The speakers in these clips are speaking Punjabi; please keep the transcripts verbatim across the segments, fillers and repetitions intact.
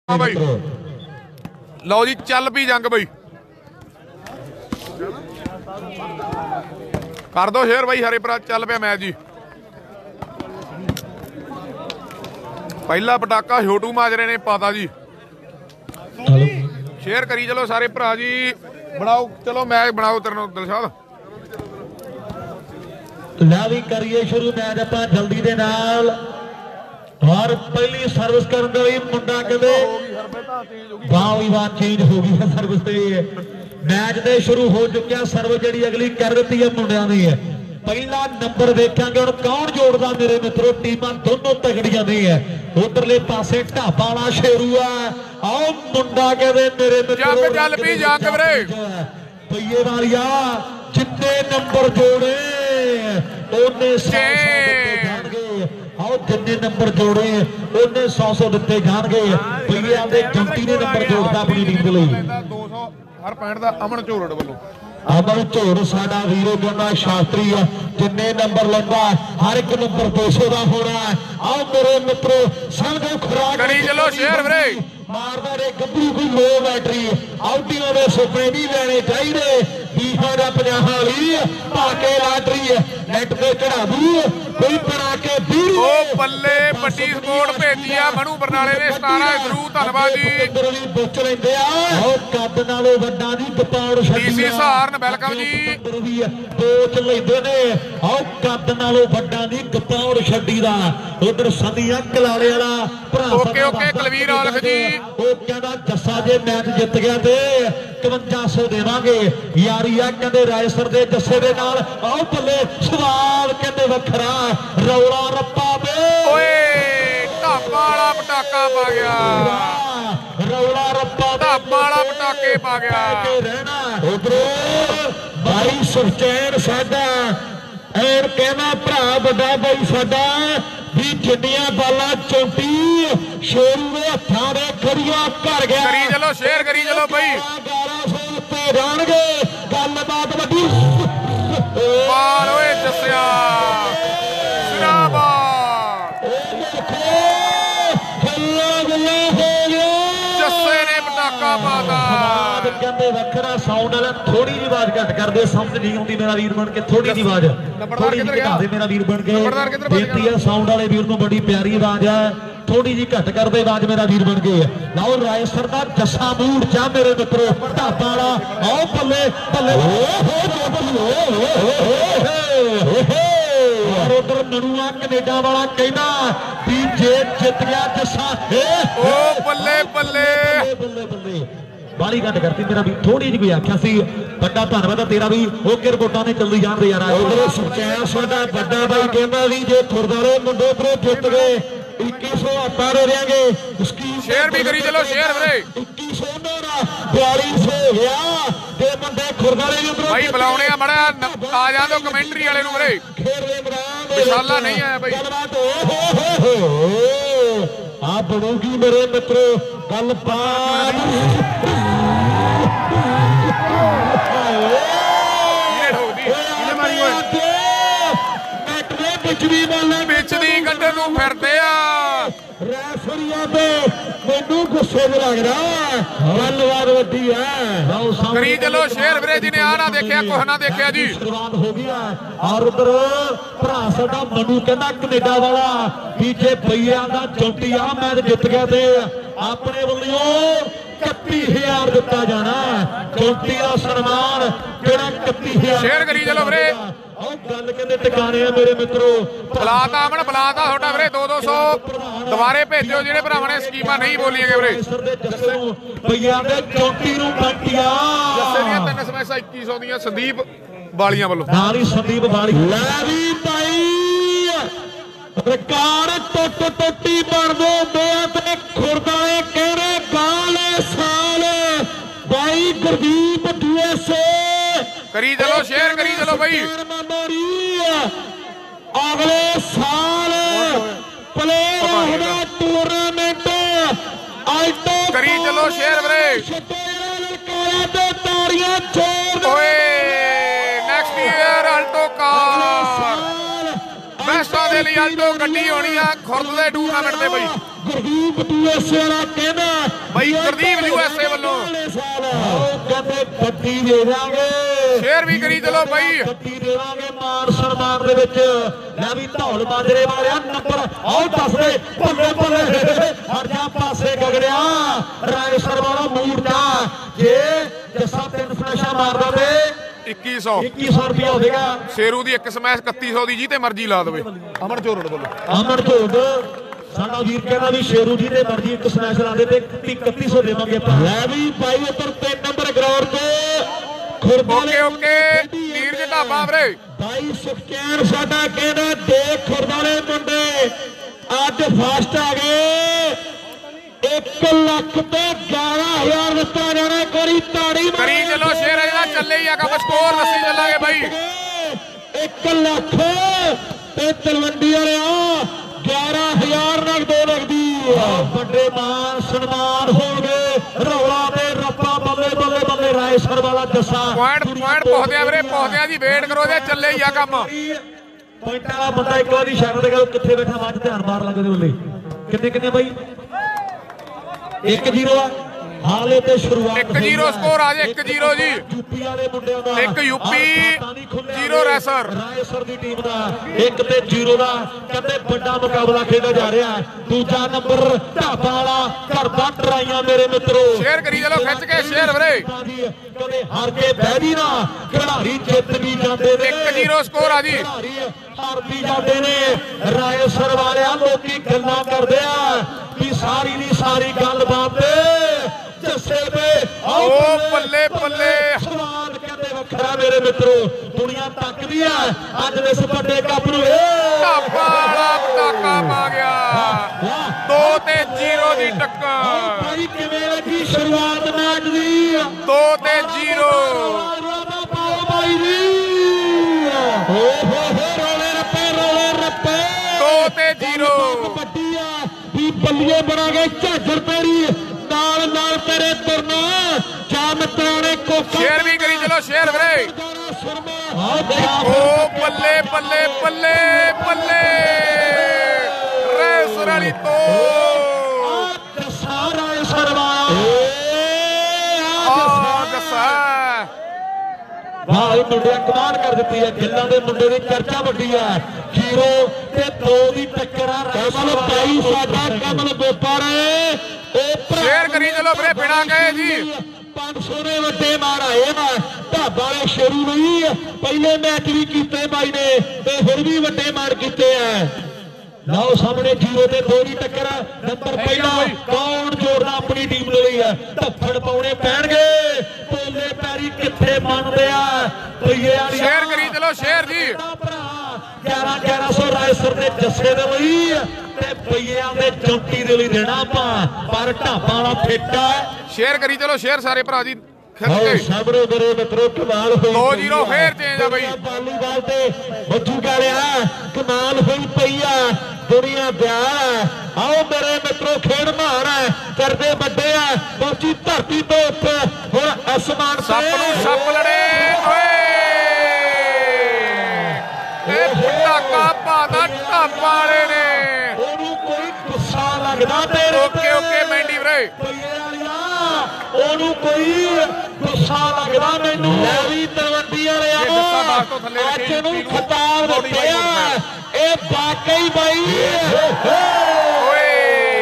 भाई लो जी चल पी जंग बई कर दो शेयर भाई हरे भरा चल पे मैच जी। पहला पटाका छोटू माजरे ने पाता जी। शेयर करी चलो सारे भरा जी बनाओ चलो मैच बनाओ तेरे दिलशाद ला भी करिए शुरू मैच अपना जल्दी दे नाल और पहली सर्विस करने वाली मुंडा कहते वाह वाह चेंज हो गई है सर्विस ते मैच दे शुरू हो चुका सर्विस जी अगली कर दी है मुंडिया ने है पहला नंबर देखेंगे हम कौन जोड़दा मेरे मित्रों टीमां दोनों तगड़ियां नहीं है उधरले पासे ढाबा वाला शेरू है आओ मुंडा कहते मेरे मित्रों जंग चल पी जंग वीरे पईए वालिया जितने नंबर जोड़े ओने सौ आओ जिन्ने नंबर जोड़े उन्हें सौ सौ दिते जाएंगे पईया दे जंटी ने नंबर जोड़ता अपनी टीम के लिए दो सौ हर पॉइंट दा अमन झोरड़ वालों अमन झोर साडा वीरो गन्ना शास्त्री है जिन्ने नंबर लंगा हर एक नंबर दो सौ का होना है आओ मेरे मित्रों समझो खुराक करी चलो शेयर वीरे मारदा रे गब्बरू कोई लो बैटरी आउटिंग दे सुपने नहीं लेने चाहिए बीफा दा पचास वाली पाके लाटरी नेट पे चढ़ा दू कोई बना के ओ बल्ले पट्टी स्पोर्ट भेजी आ मनु बरनाले ने सतारा इधरू धन्यवाद जी बुच लेंदे आ ओ कद नालों वड्डा दी गपाड़ छड्डी डीसी सहारन वेलकम जी बोच लेंदे ने ओ कद नालों वड्डा दी गपाड़ छड्डी दा उधर संधिया कलाले वाला भरा ओके ओके कुलवीर औलख जी ओ कहंदा जस्सा जे मैच जित गया ते इक्यावन सौ देवांगे यारी आ कहंदे रायसर दे जस्से दे नाल आओ भले सवाल कहंदे वखरा रौला रप्पा बे ओए ढाबा वाला पटाका पा गया रौला रप्पा ढाबा वाला पटाके पा गया रहना उधर भाई सुखचैन साडा और कहना भरा बड़ा भाई साडा भी जिन्नियां बाला चौंटी शेरू दे हत्थां दे खड़िया कर गया करी चलो शेयर करी चलो भाई ग्यारह सौ उत्ते जाणगे गलबात वड्डी बाल ओए जस्सिया सिराबाद जस्से ने पटाका पाता कहते वखरा साउंड वाला थोड़ी जी आवाज घट कर दे समझ नहीं आती मेरा वीर बन के थोड़ी जी आवाज थोड़ी जी घटा दे मेरा वीर बन के बेनती है साउंड वाले वीर को बड़ी प्यारी आवाज है थोड़ी जी घट कर दे आवाज मेरा वीर बन के लाओ रायसर दा जस्सा मूड चा मेरे मित्रों ढाबा वाला आओ बल्ले बल्ले और उधर ननुआ कनेडा वाला कहना भी जे जित गया जस्सा ओ बल्ले बल्ले बल्ले बल्ले बाली घट करती मेरा भी थोड़ी जी कोई आख्या सी बड़ा धन्यवाद तेरा भी ओके रिपोर्टां ने चलदी जान दे यार उधर सुखचैन साडा बड़ा भाई कहना भी जे खुरदारे मुंडे पर जित गए इक्कीस सौ हत्तर हो जाएंगे उसकी शेयर भी करी चलो शेयर वीरे इक्कीस सौ बयालीस हो गया ते मुंडे खुरदारे भी भाई बुलाउने आ मड़ा आ जा दो कमेंटरी वाले नु वीरे खेलने मैदान विशाला नहीं आया भाई आ बढ़ोगी मेरे मित्रों गल बात बिचदी गड्ढे नूं फिरदे आ रैफरियां ते मैनू गुस्से च लगदा गलबात वड्डी है करी चलो शेर वीरे जी ने आ ना देखिया कुछ ना देखिया जी शुरुआत हो गई है और उधर भरा साडा मनु कहंदा कनेडा वाला पीछे भईया दा चौंटी आ मैच जित गया ते अपने वल्लों इकत्ती हजार दिता जाना चौंटी का सन्मान जेड़ा इकत्ती हजार शेयर करी चलो वीरे गल कहंदे टिकाने आ मेरे मित्रों बुलाता अमन बुलाता थोड़ा वीरे दो दो सौ दोबारे भेजो जेडे भरावां ने स्कीमां नहीं बोलियां वीरे भईया दे चौंटी नूं बंटिया जस्से दियां तीन समैसा इक्की सौ दियां संदीप वालियां वालों नाल ही संदीप वाली लै भी भाई रिकार्ड टुट टुटी बनदे दे ते खुरदाए कहरे गाले साल भाई गुरदीप यूएसए करी चलो शेयर करी चलो भाई अगले साल प्लेयर टूर्नामेंट अल्टो करी चलो शेयर वीरे ताड़ियां छोड़ ओए नेक्स्ट ईयर अल्टो कार बेस्टा दे लिए अल्टो गड्डी होनी आ खुरद दे टूर्नामेंट दे भाई गुरदीप यूएसए वाला कहना ਗੱਡੀ ਦੇ ਦਾਂਗੇ ਸ਼ੇਅਰ ਵੀ ਕਰੀ ਚਲੋ ਬਾਈ ਗੱਡੀ ਦੇਵਾਂਗੇ ਮਾਨ ਸਨਮਾਨ ਦੇ ਵਿੱਚ ਲੈ ਵੀ ਧੌਲ ਮਾਜਰੇ ਵਾਲਿਆ ਨੰਬਰ ਆਓ ਦੱਸ ਦੇ ਬੱਲੇ ਬੱਲੇ ਹਟ ਜਾ ਪਾਸੇ ਗਗੜਿਆ ਰਾਏਸਰ ਵਾਲਾ ਮੂਡ ਦਾ ਜੇ ਜੱਸਾ ਤਿੰਨ ਫਲੈਸ਼ਾਂ ਮਾਰਦਾ ਤੇ ਇੱਕੀ ਸੌ ਇੱਕੀ ਸੌ ਰੁਪਇਆ ਹੋਵੇਗਾ ਸ਼ੇਰੂ ਦੀ ਇੱਕ ਸਮੈਸ਼ ਇਕੱਤੀ ਸੌ ਦੀ ਜੀ ਤੇ ਮਰਜ਼ੀ ਲਾ ਦੇਵੇ ਅਮਨ ਝੋੜ ਬੋਲੋ ਅਮਨ ਝੋੜ ਸਾਡਾ ਵੀਰ ਕਹਿੰਦਾ ਵੀ ਸ਼ੇਰੂ ਜੀ ਦੇ ਮਰਜ਼ੀ ਇੱਕ ਸਮੈਸ਼ ਲਾ ਦੇ ਤੇ ਇਕੱਤੀ ਸੌ ਦੇਵਾਂਗੇ ਆਪਾਂ ਲੈ ਵੀ ਭਾਈ ਉੱਪਰ ਤਿੰਨ ਨੰਬਰ ਗਰਾਊਂਡ ਤੇ ਓਕੇ ਓਕੇ ਨੀਰਜ ਢਾਬਾ ਵੀਰੇ ਬਾਈ ਸੁਖਚੈਨ ਸਾਡਾ ਕਹਿੰਦਾ ਦੇਖ ਖੁਰਦਾਲੇ ਮੁੰਡੇ ਅੱਜ ਫਾਸਟ ਆ ਗਏ ਇੱਕ ਲੱਖ ਤੇ ਗਿਆਰਾਂ ਹਜ਼ਾਰ ਦਿੱਤਾ ਜਾਣਾ ਕੋਰੀ ਤਾੜੀ ਕਰੀ ਚਲੋ ਸ਼ੇਰ ਇਹਦਾ ਚੱਲੇ ਹੀ ਆ ਕੰਮ ਸਕੋਰ ਦੱਸੀ ਚੱਲਾਂਗੇ ਬਾਈ ਇੱਕ ਲੱਖ ਤੇ ਤਲਵੰਡੀ ਵਾਲਿਆ ਗਿਆਰਾਂ ਹਜ਼ਾਰ ਨਾਲ ਦੋ ਲੱਗਦੀ ਵੱਡੇ ਮਾਨ ਸਨਮਾਨ ਹੋਣਗੇ ਰੌਲਾ ਦੇ ਰੱਪਾ ਬੱਲੇ ਬੱਲੇ ਬੱਲੇ ਰਾਏਸਰ ਵਾਲਾ ਜੱਸਾ ਪੁਆਇੰਟ ਪੁਆਇੰਟ ਪਹੁੰਚਿਆ ਵੀਰੇ ਪਹੁੰਚਿਆ ਜੀ ਵੇਟ ਕਰੋ ਜੇ ਚੱਲੇ ਹੀ ਆ ਕੰਮ ਪੁਆਇੰਟ ਵਾਲਾ ਬੰਦਾ ਇੱਕ ਵਾਰੀ ਸ਼ਰਤ ਦੇ ਗੱਲ ਕਿੱਥੇ ਬੈਠਾ ਮੱਝ ਧਿਆਨ ਮਾਰ ਲੱਗਦੇ ਬੱਲੇ ਕਿੰਨੇ ਕਿੰਨੇ ਬਾਈ ਇੱਕ ਜ਼ੀਰੋ ਆ ਹਾਲੇ ਤੇ ਸ਼ੁਰੂਆਤ ਇੱਕ ਜ਼ੀਰੋ ਸਕੋਰ ਆ ਜੇ ਇੱਕ ਜ਼ੀਰੋ ਜੀ ਯੂਪੀ ਵਾਲੇ ਮੁੰਡਿਆਂ ਦਾ ਇੱਕ ਯੂਪੀ ਜ਼ੀਰੋ ਰੈਸਰ ਰਾਏਸਰ ਦੀ ਟੀਮ ਦਾ ਇੱਕ ਤੇ ਜ਼ੀਰੋ ਦਾ ਕਹਿੰਦੇ ਵੱਡਾ ਮੁਕਾਬਲਾ ਖੇਡਿਆ ਜਾ ਰਿਹਾ ਦੂਜਾ ਨੰਬਰ ਢਾਬਾ ਵਾਲਾ ਘਰਦਾ ਟਰਾਈਆਂ ਮੇਰੇ ਮਿੱਤਰੋ ਸ਼ੇਅਰ ਕਰੀ ਚਲੋ ਖਿੱਚ ਕੇ ਸ਼ੇਅਰ ਵੀਰੇ ਕਦੇ ਹਾਰ ਕੇ ਬਹਿ ਵੀ ਨਾ ਖਿਡਾਰੀ ਜਿੱਤ ਵੀ ਜਾਂਦੇ ਨੇ ਇੱਕ ਜ਼ੀਰੋ ਸਕੋਰ ਆ ਜੀ ਖਿਡਾਰੀ ਹਾਰਦੀ ਜਾਂਦੇ ਨੇ ਰਾਏਸਰ ਵਾਲਿਆਂ ਲੋਕੀ ਗੱਲਾਂ ਕਰਦੇ ਆ ਵੀ ਸਾਰੀ ਦੀ ਸਾਰੀ ਗੱਲਬਾਤ ਜੱਸੇ ਦੇ ਓ ਬੱਲੇ ਬੱਲੇ ਸਵਾਲ ਕਹਿੰਦੇ ਵੱਖਰਾ ਮੇਰੇ ਮਿੱਤਰੋ ਦੁਨੀਆ ਤੱਕਦੀ ਆ ਅੱਜ ਇਸ ਵੱਡੇ ਕੱਪ ਨੂੰ ਢਾਬਾ ਵਾਲਾ ਪਟਾਕਾ ਪਾ ਗਿਆ ਦੋ ਤੇ ਜ਼ੀਰੋ ਦੀ ਟੱਕਰ ਭਾਈ ਕਿਵੇਂ ਲੱਗੀ ਸ਼ੁਰੂਆਤ ਮੈਚ ਦੀ ਦੋ ਤੇ ਜ਼ੀਰੋ ਬਾਈ ਜੀ ਓ ਹੋ ਹੋ ਰੋਲੇ ਰੱਪੇ ਰੋਲੇ ਰੱਪੇ ਦੋ ਤੇ ਜ਼ੀਰੋ ਵੱਡੀ ਆ ਵੀ ਬੱਲੀਏ ਬਣਾ ਗਏ ਝਾਜਰ ਤੇਰੀ ਨਾਲ ਨਾਲ ਤੇਰੇ ਤੁਰਨਾ ਜਾ ਮਿੱਤਰਾਂ ਨੇ ਕੋਕਾ ਸ਼ੇਅਰ ਵੀ ਕਰੀ ਚਲੋ ਸ਼ੇਅਰ ਵੀਰੇ ਓ ਬੱਲੇ ਬੱਲੇ ਬੱਲੇ ਬੱਲੇ ਰੈਸਰ ਵਾਲੀ ਤੋਂ ਸਾਰਾ ਸਰਵਾਲਾ ਆ ਜੱਸਾ ਵਾਹ ਇਹ ਮੁੰਡਿਆਂ ਕਮਾਲ ਕਰ ਦਿੱਤੀ ਹੈ ਗਿੱਲਾਂ ਦੇ ਮੁੰਡੇ ਦੀ ਚਰਚਾ ਵੱਡੀ ਹੈ ਜ਼ੀਰੋ ਤੇ ਦੋ ਦੀ ਟੱਕਰ ਆ ਕਮਲ ਭਾਈ ਸਾਡਾ ਕਮਲ ਬੋਪਰ ਸ਼ੇਅਰ ਕਰੀ ਚਲੋ ਵੀਰੇ ਬਿਨਾ ਕਹੇ ਜੀ ਪੰਜ ਸੌ ਦੇ ਵੱਡੇ ਮਾਰ ਆਏ ਵਾ ਢਾਬਾ ਵਾਲੇ ਸ਼ੇਰੂ ਨਹੀਂ ਪਹਿਲੇ ਮੈਚ ਵੀ ਕੀਤੇ ਬਾਈ ਨੇ ਤੇ ਫਿਰ ਵੀ ਵੱਡੇ ਮਾਰ ਕੀਤੇ ਆ ਲਓ ਸਾਹਮਣੇ ਜ਼ੀਰੋ ਤੇ ਦੋ ਦੀ ਟੱਕਰ ਨੰਬਰ ਪਹਿਲਾ ਕੌਣ ਜੋੜਦਾ ਆਪਣੀ ਟੀਮ ਦੇ ਲਈ ਧੱਫੜ ਪਾਉਣੇ ਪੈਣਗੇ ਬੋਲੇ ਪੈਰੀ ਕਿੱਥੇ ਮੰਨਦੇ ਆ ਭਈਏ ਵਾਲੀ ਸ਼ੇਅਰ ਕਰੀ ਚਲੋ ਸ਼ੇਅਰ ਜੀ ਗਿਆਰਾਂ ਗਿਆਰਾਂ ਸੌ ਰਾਏਸਰ ਦੇ ਜੱਸੇ ਦੇ ਲਈ ਤੇ ਭਈਆਂ ਦੇ ਚੌਂਕੀ ਦੇ ਲਈ ਦੇਣਾ ਆਪਾਂ ਪਰ ਢਾਬਾ ਵਾਲਾ ਫੇਟਾ ਸ਼ੇਅਰ ਕਰੀ ਚਲੋ ਸ਼ੇਅਰ ਸਾਰੇ ਭਰਾ ਜੀ ਖਿੱਚ ਕੇ ਸਾਹਮਣੇ ਮੇਰੇ ਮਿੱਤਰੋ ਕਮਾਲ ਹੋਈ ਦੋ ਜ਼ੀਰੋ ਫੇਰ ਚੇਂਜ ਆ ਬਈ ਵਾਲੀਬਾਲ ਤੇ ਬੱਜੂ ਗਾਲਿਆ ਕਮਾਲ ਹੋਈ ਪਈ ਆ ਦੁਨੀਆ ਪਿਆਰ ਆਓ ਮੇਰੇ ਮਿੱਤਰੋ ਖੇਡ ਮਾਰ ਕਰਦੇ ਵੱਡੇ ਆ ਪਹੁੰਚੀ ਧਰਤੀ ਤੋਂ ਉੱਤੇ ਹੁਣ ਅਸਮਾਨ ਸੱਪ ਨੂੰ ਸੱਪ ਲੜੇ ਓਏ ਇਹ ਪਟਾਕਾ ਪਾਦਾ ਢਾਬਾ ਵਾਲੇ ਨੇ ਉਹਨੂੰ ਕੋਈ ਗੁੱਸਾ ਲੱਗਦਾ ਤੇਰੇ ਓਕੇ ਓਕੇ ਮੈਂਡੀ ਵੀਰੇ ਉਹਨੂੰ ਕੋਈ ਗੁੱਸਾ ਲੱਗਦਾ ਮੈਨੂੰ ਲੈ ਵੀ ਤਲਵੰਡੀ ਵਾਲਿਆ ਅੱਜ ਨੂੰ ਖਿਤਾਬ ਦਿੱਤੇ ਆ ਇਹ ਵਾਕਈ ਬਾਈ ਓਏ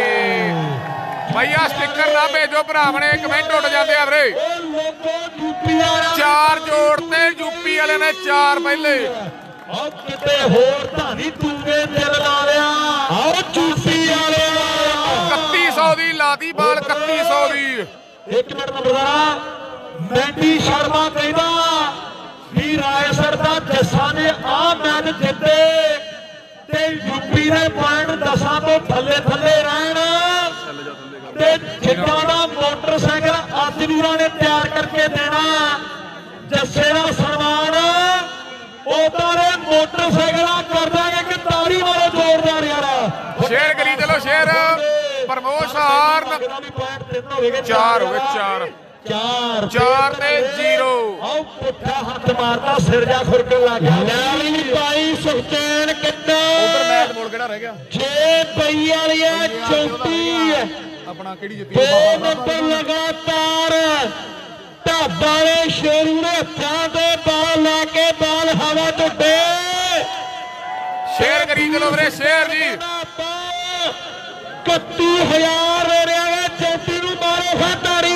ਭਈਆ ਸਟicker ਨਾ ਭੇਜੋ ਭਰਾਵਣੇ ਕਮੈਂਟ ਉੱਡ ਜਾਂਦੇ ਆ ਵੀਰੇ ਲੋਕੋ ਯੂਪੀ ਵਾਲਾ ਚਾਰ ਜੋੜ ਤੇ ਯੂਪੀ ਵਾਲੇ ਨੇ ਚਾਰ ਪਹਿਲੇ ਆਹ ਕਿਤੇ ਹੋਰ ਧਾਨੀ ਤੂਗੇ ਦਿਲ ਲਾ ਲਿਆ ਆਹ ਯੂਪੀ ਵਾਲਿਆ ਇਕੱਤੀ ਸੌ ਦੀ ਲਾਤੀ ਬਾਲ ਇਕੱਤੀ ਸੌ ਦੀ ਇੱਕ ਮਿੰਟ ਨੰਬਰਦਾਰਾ ਮੈਂਡੀ ਸ਼ਰਮਾ ਕਹਿੰਦਾ ਵੀ ਰਾਏਸਰ ਦਾ ਜੱਸਾ ਨੇ ਆਹ ਮੈਚ ਜਿੱਤੇ ਤੇ ਯੂਪੀ ਦੇ ਪੁਆਇੰਟ ਦਸਾਂ ਤੋਂ ਥੱਲੇ ਥੱਲੇ ਰਹਿਣ ਤੇ ਜਿੱਦਾਂ ਦਾ ਮੋਟਰਸਾਈਕਲ ਅੱਜ ਵੀਰਾਂ ਨੇ ਤਿਆਰ ਕਰਕੇ ਦੇਣਾ ਜੱਸੇ ਦਾ ਸਨਮਾਨ ਉਦਾਂ ਦੇ ਮੋਟਰਸਾਈਕਲਾਂ ਕਰ ਦਾਂਗੇ ਕਿ ਤਾੜੀ ਮਾਰੋ ਜ਼ੋਰਦਾਰ ਯਾਰ ਸ਼ੇਅਰ ਕਰੀ ਚਲੋ ਸ਼ੇਅਰ ਪ੍ਰਮੋਸ਼ ਹਾਰਨ ਚਾਰ ਹੋ ਗਏ ਚਾਰ ਚਾਰ ਚਾਰ ਤੇ ਜ਼ੀਰੋ ਆਓ ਪੁੱਠਾ ਹੱਥ ਮਾਰਦਾ ਸਿਰ ਜਾ ਖੁਰਕਣ ਲੱਗ ਗਿਆ ਲੈ ਭਾਈ ਸੁਖਚੈਨ ਕਿੱਦਾਂ ਉਧਰ ਮੈਚ ਬੋਲ ਕਿਹੜਾ ਰਹਿ ਗਿਆ ਛੇ ਪਈ ਵਾਲੀਆ ਚੌਂਤੀ ਆਪਣਾ ਕਿਹੜੀ ਜਿੱਤੀ ਦੋ ਨੰਬਰ ਲਗਾਤਾਰ ढाबा ने शेरू ने हथां ते बाल लाके बाल हवा टुटे शेयर करी चलो वीरे शेयर जी इकत्ती हजार ले रहा है चौथी नूं मारो खाताड़ी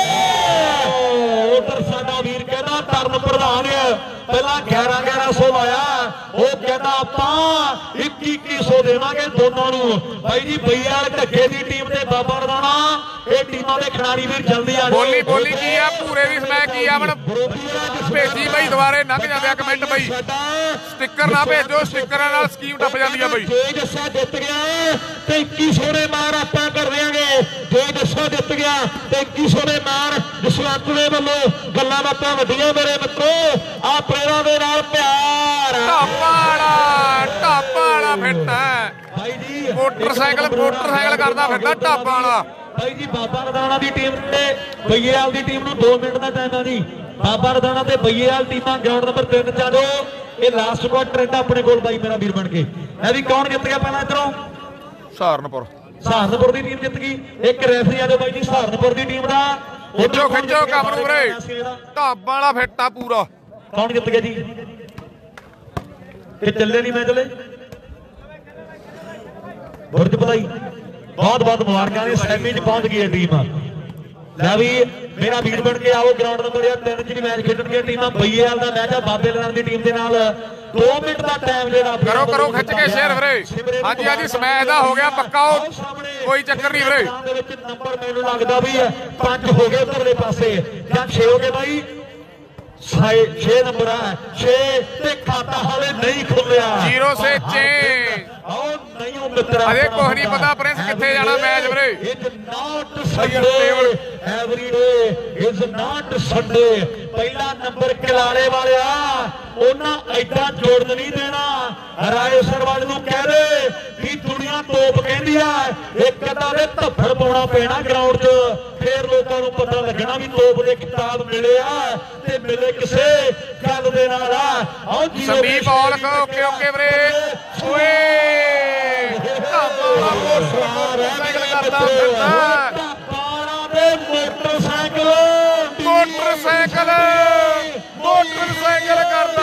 उधर साडा वीर कहना तरन प्रधान पहला ग्यारह ग्यारह सौ लाया वो कहता आपां इक्की इक्की सौ देवांगे दोनों नूं भाई जी भैया ढक्के की टीम ते बाबा रदाना ये टीमां दे खिडारी वीर जल्दी आ बोली बोली की है पूरे भी समय की है मन भेजी भाई दोबारे लंघ जांदे कमेंट भाई स्टिकर ना भेजो स्टिकर नाल स्कीम टप जांदी है भाई जे जस्सा जित गया ते इक्की सौ दे मार आपां कर देंगे जे जस्सा जित गया ते इक्की सौ दे मार जसवंत दे वल्लों गल्लां बातां वड्डियां मेरे मित्रो आ प्रेरा दे नाल प्यार ढाबा वाला ढाबा वाला फिरदा भाई जी मोटरसाइकिल मोटरसाइकिल करदा फिरदा ढाबा वाला भाई जी बाबा रदाना की टीम ते बईएवाल की टीम नूं दो मिनट का टाइम है जी बाबा रदाना ते बईएवाल टीमां ग्राउंड नंबर तीन च आ जाओ ये लास्ट स्क्वाड ट्रेंड अपने कोल भाई मेरा वीर बन के है भी कौन जित गया पहला इधरों सहारनपुर सहारनपुर की टीम जित गई एक रेफरी आ जाओ भाई जी सहारनपुर की टीम का खिचो खिचो काम नूं वीरे ढाबा वाला फिरता पूरा कौन जित गया जी कि चले नहीं मैं चले बुरज बधाई बहुत बहुत मुबारक ने सैमी च पहुंच गई है टीम लै भी मेरा वीर बन के आओ ग्राउंड नंबर तीन च मैच खेडन गई टीम बईएवाल का मैच है बाबे लाल की टीम के नाल दो मिनट का टाइम जो करो करो खिच के शेयर वीरे हाँ जी हाँ जी समैच दा हो गया पक्का कोई चक्कर नहीं वीरे नंबर मैनू लगता भी है पांच हो गए उधरले पासे या छे हो गए भाई छे नंबर है छे ते खाता हाले नहीं खुलिया जीरो से चेंज अरे कुछ नहीं पता प्रिंस किथे जाना मैच वीरे पहला नंबर किलाड़े वाले उन्हें ऐसा जोड़ नहीं देना रायसर वाले नूं कह दे कि दुनिया तोप कहती है एक अद्धा दे धफ्फड़ पाउणा पैना ग्राउंड च फिर लोगों को पता लगना भी तोप के खिताब मिले ते मिले किसे गल दे नाल आओ जी संदीप बॉल ओके ओके वीरे ओए मोटरसाइकिल करदा फिरदा मोटरसाइकिल मोटरसाइकिल मोटरसाइकिल करदा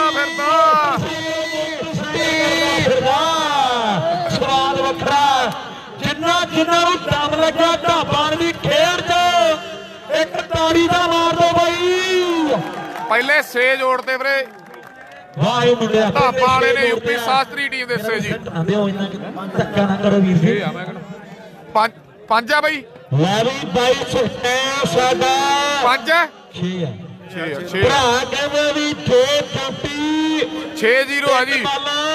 फिरदा सवाल वखरा जिन्ना जिन्ना दम लगा ढाबा की खेड च एक ताड़ी दा मार दो भाई पहले छे जोड़ते वीरे ढाबा वाले ने यूपी शास्त्री टीम दे छे जी धक्का ना करो वीर जी पांच पांच है भाई लै भी बाई छे साडा पांच है छे है छे छे भरा कहंदे भी छे चौटी छे जीरो है जी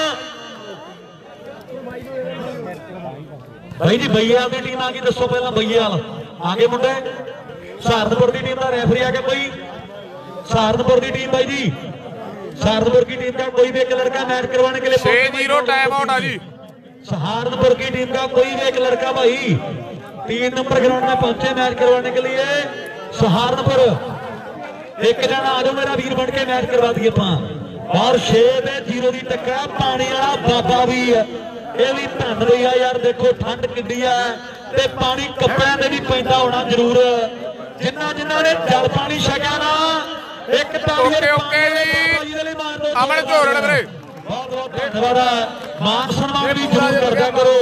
भाई जी बईएवाल की टीम आ गई दसो पहला बईएवाल आगे मुंडे सहारनपुर की टीम का रेफरी आ गया कोई सहारनपुर की टीम भाई जी सहारनपुर की टीम का कोई भी एक लड़का मैच करवाने के लिए छह जीरो टाइम आउट है जी सहारनपुर की टीम का कोई भी एक लड़का भाई तीन नंबर ग्राउंड में पहुंचे मैच करवाने के लिए सहारनपुर एक जना आ जाओ मेरा वीर बन के मैच करवा दिए और छे ते जीरो की टक्कर पानी वाला बाबा भी है ये भी धन रही है यार देखो ठंड किड्डी है ते पानी कपड़ियां ते भी पैंदा होना जरूर जिन्ना जिन्ना ने जल पानी छकिया ना एक ओके ओके जी अमन झोरड़ वीरे बहुत बहुत धन्यवाद मान सम्मान भी जरूर करदा करो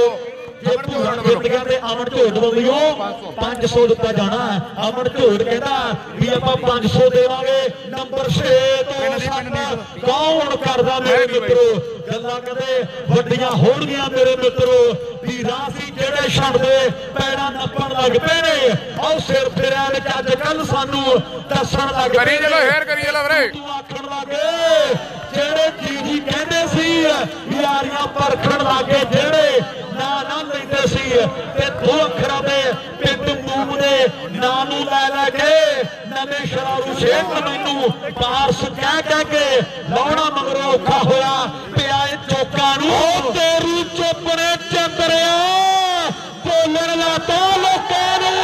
अमन झोड़ बल्लियों पांच सौ दिता जाना अमन झोड़ कहता भी आपां पांच सौ देवांगे नंबर छे तो कौन करदा मेरे मित्रो गल्लां कहंदे वड्डियां होणगीਆਂ मेरे मित्रो भी रासी जेड़े छड्डदे पैरां नप्पण लग पे ने आओ सिर फिरिया विच अज कल सानू दस्सण लग करी चलो हेर करी चलो वीरे तू आखण लगे जेड़े जी जी कहंदे सी यारियां परखण लगे जेड़े ना ना लेंदे सी ते दो अखरां दे पिंड मूम दे नां नूं लै लै के नवें शरारू शेख मैनू पारस कह कह के लाउणा मगरों औखा होया पिया चौकां नूं तेरी चुप ने चंदरिया बोलण लाता लोकां नूं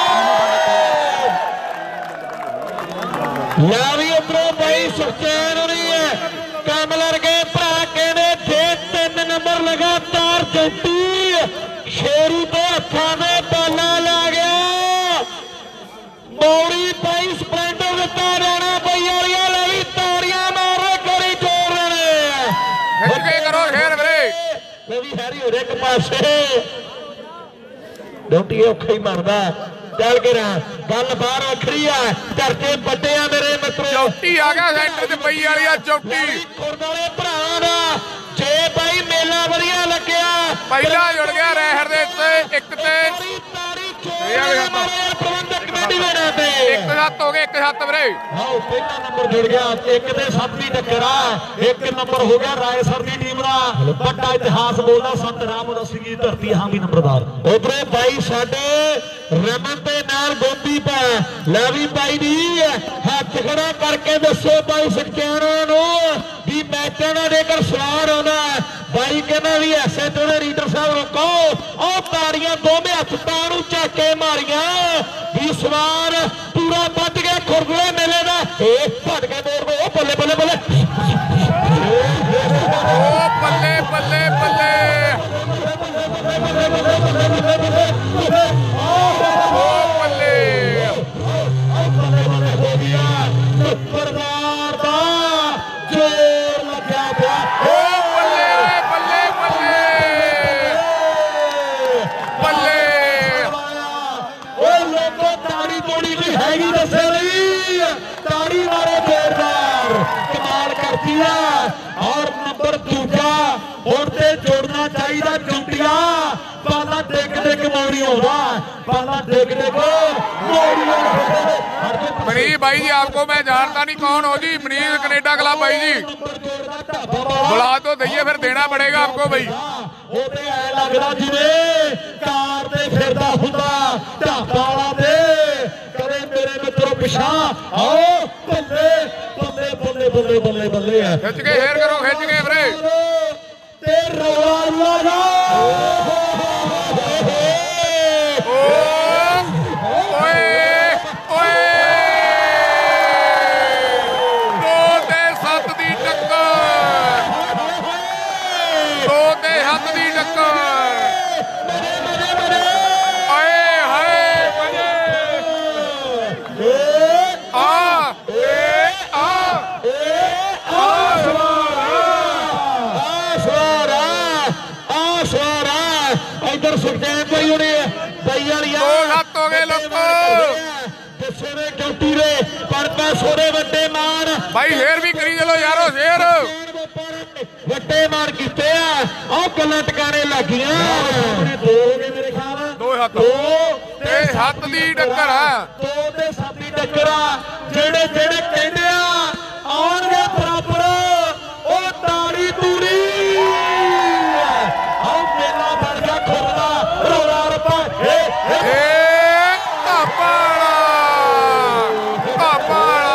लै वी उधरों बई सुचैन होनी है कम लगे भरा कहने जे तीन नंबर लगातार चौटी शेरू के हथां में बाला ला गया मौड़ी बाई स्प्लेंडर हो जाए एक पासे डोटी औखा ही बनता चल के गल बाहर वखरी है धरते बड़े आ मेरे मित्रों चौटी आ गया सेंटर च पई वाली आ चौटी वाले भरा दा जे भाई मेला वधिया लग्या पहला जुड़ गया रहर दे उत्ते एक ते एक सत्त हो गए एक सत्त वीरे आओ पहला नंबर जुड़ गया एक ते सत्त दी टक्कर आ एक नंबर हो गया रायसर दी टीम दा बड़ा इतिहास बोलदा संत राम उदासी दी धरती हां भी नंबरदार उधरे भाई साडे रमन दे नाल गोंदी पा ले भी भाई दी हाथ खड़ा करके दसो भाई सख्तियाना नु भी मैचां दा जेकर सवार आउंदा भाई कहना भी ऐसे तो रीडर साहब रोको ओ ताड़ियां दोवें हत्थ ताणू झाके मारियां भी सवार पूरा बच गया खुरदुए मेले दा ए भट के दौड़ दो बल्ले बल्ले बल्ले ओ बल्ले बल्ले बल्ले ओ बल्ले हो गया नंबरदार दा जोर लग्या पिया ओ बल्ले बल्ले बल्ले बल्ले ओ लोगों ताड़ी तोड़ी भी हैगी दसे नहीं ताड़ी मारे जोरदार कमाल करती है और नंबर दूजा उड़ते जोड़ना चाहिए चुंटिया पाला देख देख मोड़ी होगा पाला देख देख मोड़ी मनीष भाई जी आपको मैं जानता नहीं कौन हो जी मनीष कनेडा क्लब भाई जी बुला तो दइए फिर देना पड़ेगा आपको भाई ਉਹਦੇ ਐ ਲੱਗਦਾ ਜਿਵੇਂ ਕਾਰ ਤੇ ਫਿਰਦਾ ਹੁੰਦਾ ਢਾਬਾ ਵਾਲਾ ਤੇ ਕਦੇ ਮੇਰੇ ਮਿੱਤਰੋ ਪਿਛਾ ਆਓ ਬੱਲੇ ਬੱਲੇ ਬੱਲੇ ਬੱਲੇ ਬੱਲੇ ਬੱਲੇ ਆ ਖਿੱਚ ਕੇ ਫੇਰ ਕਰੋ ਖਿੱਚ ਕੇ ਵੀਰੇ ਤੇ ਰੌਲਾ ਲਗਾ ਓਏ ਓਏ ਦੋ ਤੇ ਸੱਤ ਦੀ ਟੱਕਰ ਦੋ ਤੇ ਹੱਥ ਦੀ ਟੱਕਰ ਆਏ ਹਾਏ ਬਣੇ ਆ ਏ ਆ ਆ ਸਵਾਰਾ ਆ ਸਵਾਰਾ ਆ ਸਵਾਰਾ ਇਧਰ ਸੁਖਦੇਵ ਭਾਈ ਹੁਣੇ ਬਾਈ ਵਾਲੀਆਂ ਦੋ ਸੱਤ ਹੋ ਗਏ ਲੋਕੋ ਦੱਸੇ ਨੇ ਚੌਟੀ ਦੇ ਪਰ ਪੈਸੋ ਦੇ ਵੱਡੇ ਮਾਨ ਭਾਈ ਸ਼ੇਰ ਵੀ ਕਰੀ ਚਲੋ ਯਾਰੋ ਸ਼ੇਰ ਵੱਡੇ ਮਾਰ ਕੀਤੇ ਆ ਉਹ ਗੱਲਾਂ ਟਿਕਾਣੇ ਲੱਗੀਆਂ ਦੋ ਹੋ ਗਏ ਮੇਰੇ ਖਿਆਲ ਦੋ ਹੱਥ ਦੋ ਤੇ ਹੱਥ ਦੀ ਟੱਕਰ ਆ ਦੋ ਤੇ ਸੱਤ ਦੀ ਟੱਕਰ ਆ ਜਿਹੜੇ ਜਿਹੜੇ ਕਹਿੰਦੇ ਆ ਆਉਣਗੇ ਬਰਾਬਰ ਉਹ ਤਾੜੀ ਤੂੜੀ ਆਉ ਮੇਲਾ ਬਣ ਗਿਆ ਖੁਰਦਾ ਰੌਲਾ ਰੱਪਾ ਏ ਏ ਧਾਪਾਲਾ ਧਾਪਾਲਾ